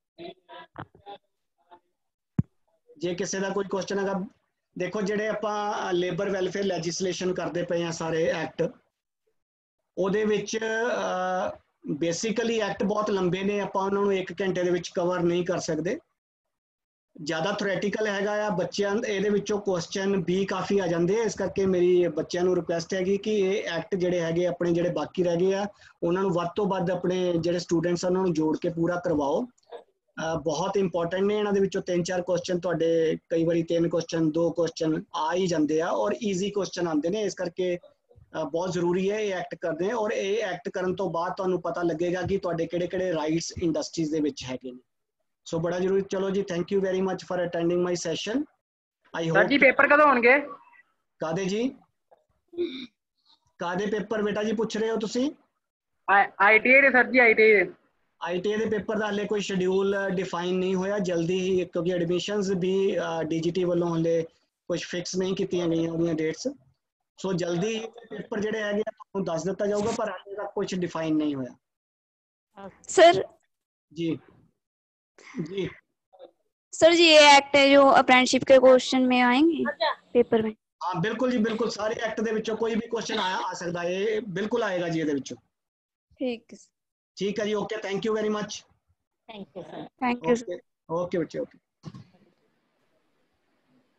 A: ਜੇ ਕਿਸੇ ਦਾ ਕੋਈ ਕੁਐਸਚਨ ਹੈਗਾ, ਦੇਖੋ ਜਿਹੜੇ ਆਪਾਂ ਲੇਬਰ ਵੈਲਫੇਅਰ ਲੈਜਿਸਲੇਸ਼ਨ ਕਰਦੇ ਪਏ ਆ ਸਾਰੇ ਐਕਟ, ਉਹਦੇ ਵਿੱਚ ਬੇਸਿਕਲੀ ਐਕਟ ਬਹੁਤ ਲੰਬੇ ਨੇ, ਆਪਾਂ ਉਹਨਾਂ ਨੂੰ 1 ਘੰਟੇ ਦੇ ਵਿੱਚ ਕਵਰ ਨਹੀਂ ਕਰ ਸਕਦੇ। ਜ਼ਿਆਦਾ ਥਿਓਰੈਟੀਕਲ ਹੈਗਾ ਆ। ਬੱਚਿਆਂ ਇਹਦੇ ਵਿੱਚੋਂ ਕੁਐਸਚਨ ਵੀ ਕਾਫੀ ਆ ਜਾਂਦੇ ਆ। ਇਸ ਕਰਕੇ ਮੇਰੀ ਬੱਚਿਆਂ ਨੂੰ ਰਿਕੁਐਸਟ ਹੈਗੀ ਕਿ ਇਹ ਐਕਟ ਜਿਹੜੇ ਹੈਗੇ ਆਪਣੇ ਜਿਹੜੇ ਬਾਕੀ ਰਹਿ ਗਏ ਆ, ਉਹਨਾਂ ਨੂੰ ਵੱਧ ਤੋਂ ਵੱਧ ਆਪਣੇ ਜਿਹੜੇ ਸਟੂਡੈਂਟਸ ਆ ਉਹਨਾਂ ਨੂੰ ਜੋੜ ਕੇ ਪੂਰਾ ਕਰਵਾਓ। ਬਹੁਤ ਇੰਪੋਰਟੈਂਟ ਨੇ। ਇਹਨਾਂ ਦੇ ਵਿੱਚੋਂ 3-4 ਕੁਐਸਚਨ ਤੁਹਾਡੇ, ਕਈ ਵਾਰੀ 3 ਕੁਐਸਚਨ 2 ਕੁਐਸਚਨ ਆ ਹੀ ਜਾਂਦੇ ਆ, ਔਰ ਈਜ਼ੀ ਕੁਐਸਚਨ ਆਉਂਦੇ ਨੇ। ਇਸ ਕਰਕੇ ਬਹੁਤ ਜ਼ਰੂਰੀ ਹੈ ਇਹ ਐਕਟ ਕਰਦੇ। ਔਰ ਇਹ ਐਕਟ ਕਰਨ ਤੋਂ ਬਾਅਦ ਤੁਹਾਨੂੰ ਪਤਾ ਲੱਗੇਗਾ ਕਿ ਤੁਹਾਡੇ ਕਿਹੜੇ-ਕਿਹੜੇ ਰਾਈਟਸ ਇੰਡਸਟਰੀਜ਼ ਦੇ ਵਿੱਚ ਹੈਗੇ ਨੇ। ਸੋ ਬੜਾ ਜ਼ਰੂਰੀ। ਚਲੋ ਜੀ, thank you very much for attending my session. I hope.
C: Sir ਜੀ ਪੇਪਰ ਕਦੋਂ ਹੋਣਗੇ?
A: ਕਾਦੇ ਜੀ? ਕਾਦੇ ਪੇਪਰ ਬੇਟਾ ਜੀ ਪੁੱਛ ਰਹੇ ਹੋ ਤੁਸੀਂ?
C: ਆਈਟੀਆਈ ਦੇ ਸਰ ਜੀ।
A: ਆਈਟੀਆਈ ਦੇ ਪੇਪਰ ਦਾ ਹਲੇ ਕੋਈ ਸ਼ਡਿਊਲ ਡਿਫਾਈਨ ਨਹੀਂ ਹੋਇਆ। ਜਲਦੀ ਹੀ, ਕਿਉਂਕਿ ਐਡਮਿਸ਼ਨਸ ਵੀ ਡੀਜੀਟੀ ਵੱਲੋਂ ਹਲੇ ਕੁਝ ਫਿਕਸ ਨਹੀਂ ਕੀਤੀਆਂ ਗਈਆਂ ਉਹਦੀਆਂ ਡੇਟਸ। ਸੋ ਜਲਦੀ ਪੇਪਰ ਜਿਹੜੇ ਹੈਗੇ ਤੁਹਾਨੂੰ ਦੱਸ ਦਿੱਤਾ ਜਾਊਗਾ, ਪਰ ਹਾਲੇ ਤੱਕ ਕੁਝ ਡਿਫਾਈਨ ਨਹੀਂ ਹੋਇਆ।
B: सर
A: जी जी
B: सर जी ये एक्ट है जो अप्रेंटिसशिप के क्वेश्चन में आएंगे पेपर में?
A: हाँ बिल्कुल जी बिल्कुल। सारे एक्ट ਦੇ ਵਿੱਚੋਂ ਕੋਈ ਵੀ ਕੁਐਸਚਨ ਆ ਸਕਦਾ ਹੈ। ਇਹ ਬਿਲਕੁਲ ਆਏਗਾ ਜੀ ਇਹਦੇ ਵਿੱਚੋਂ। ਠੀਕ ਹੈ ਜੀ। Okay, thank you very much.
B: Thank you sir. Thank you.
A: Okay ਬੱਚੇ, ਓਕੇ।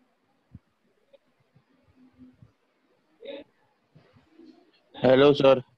D: Hello sir.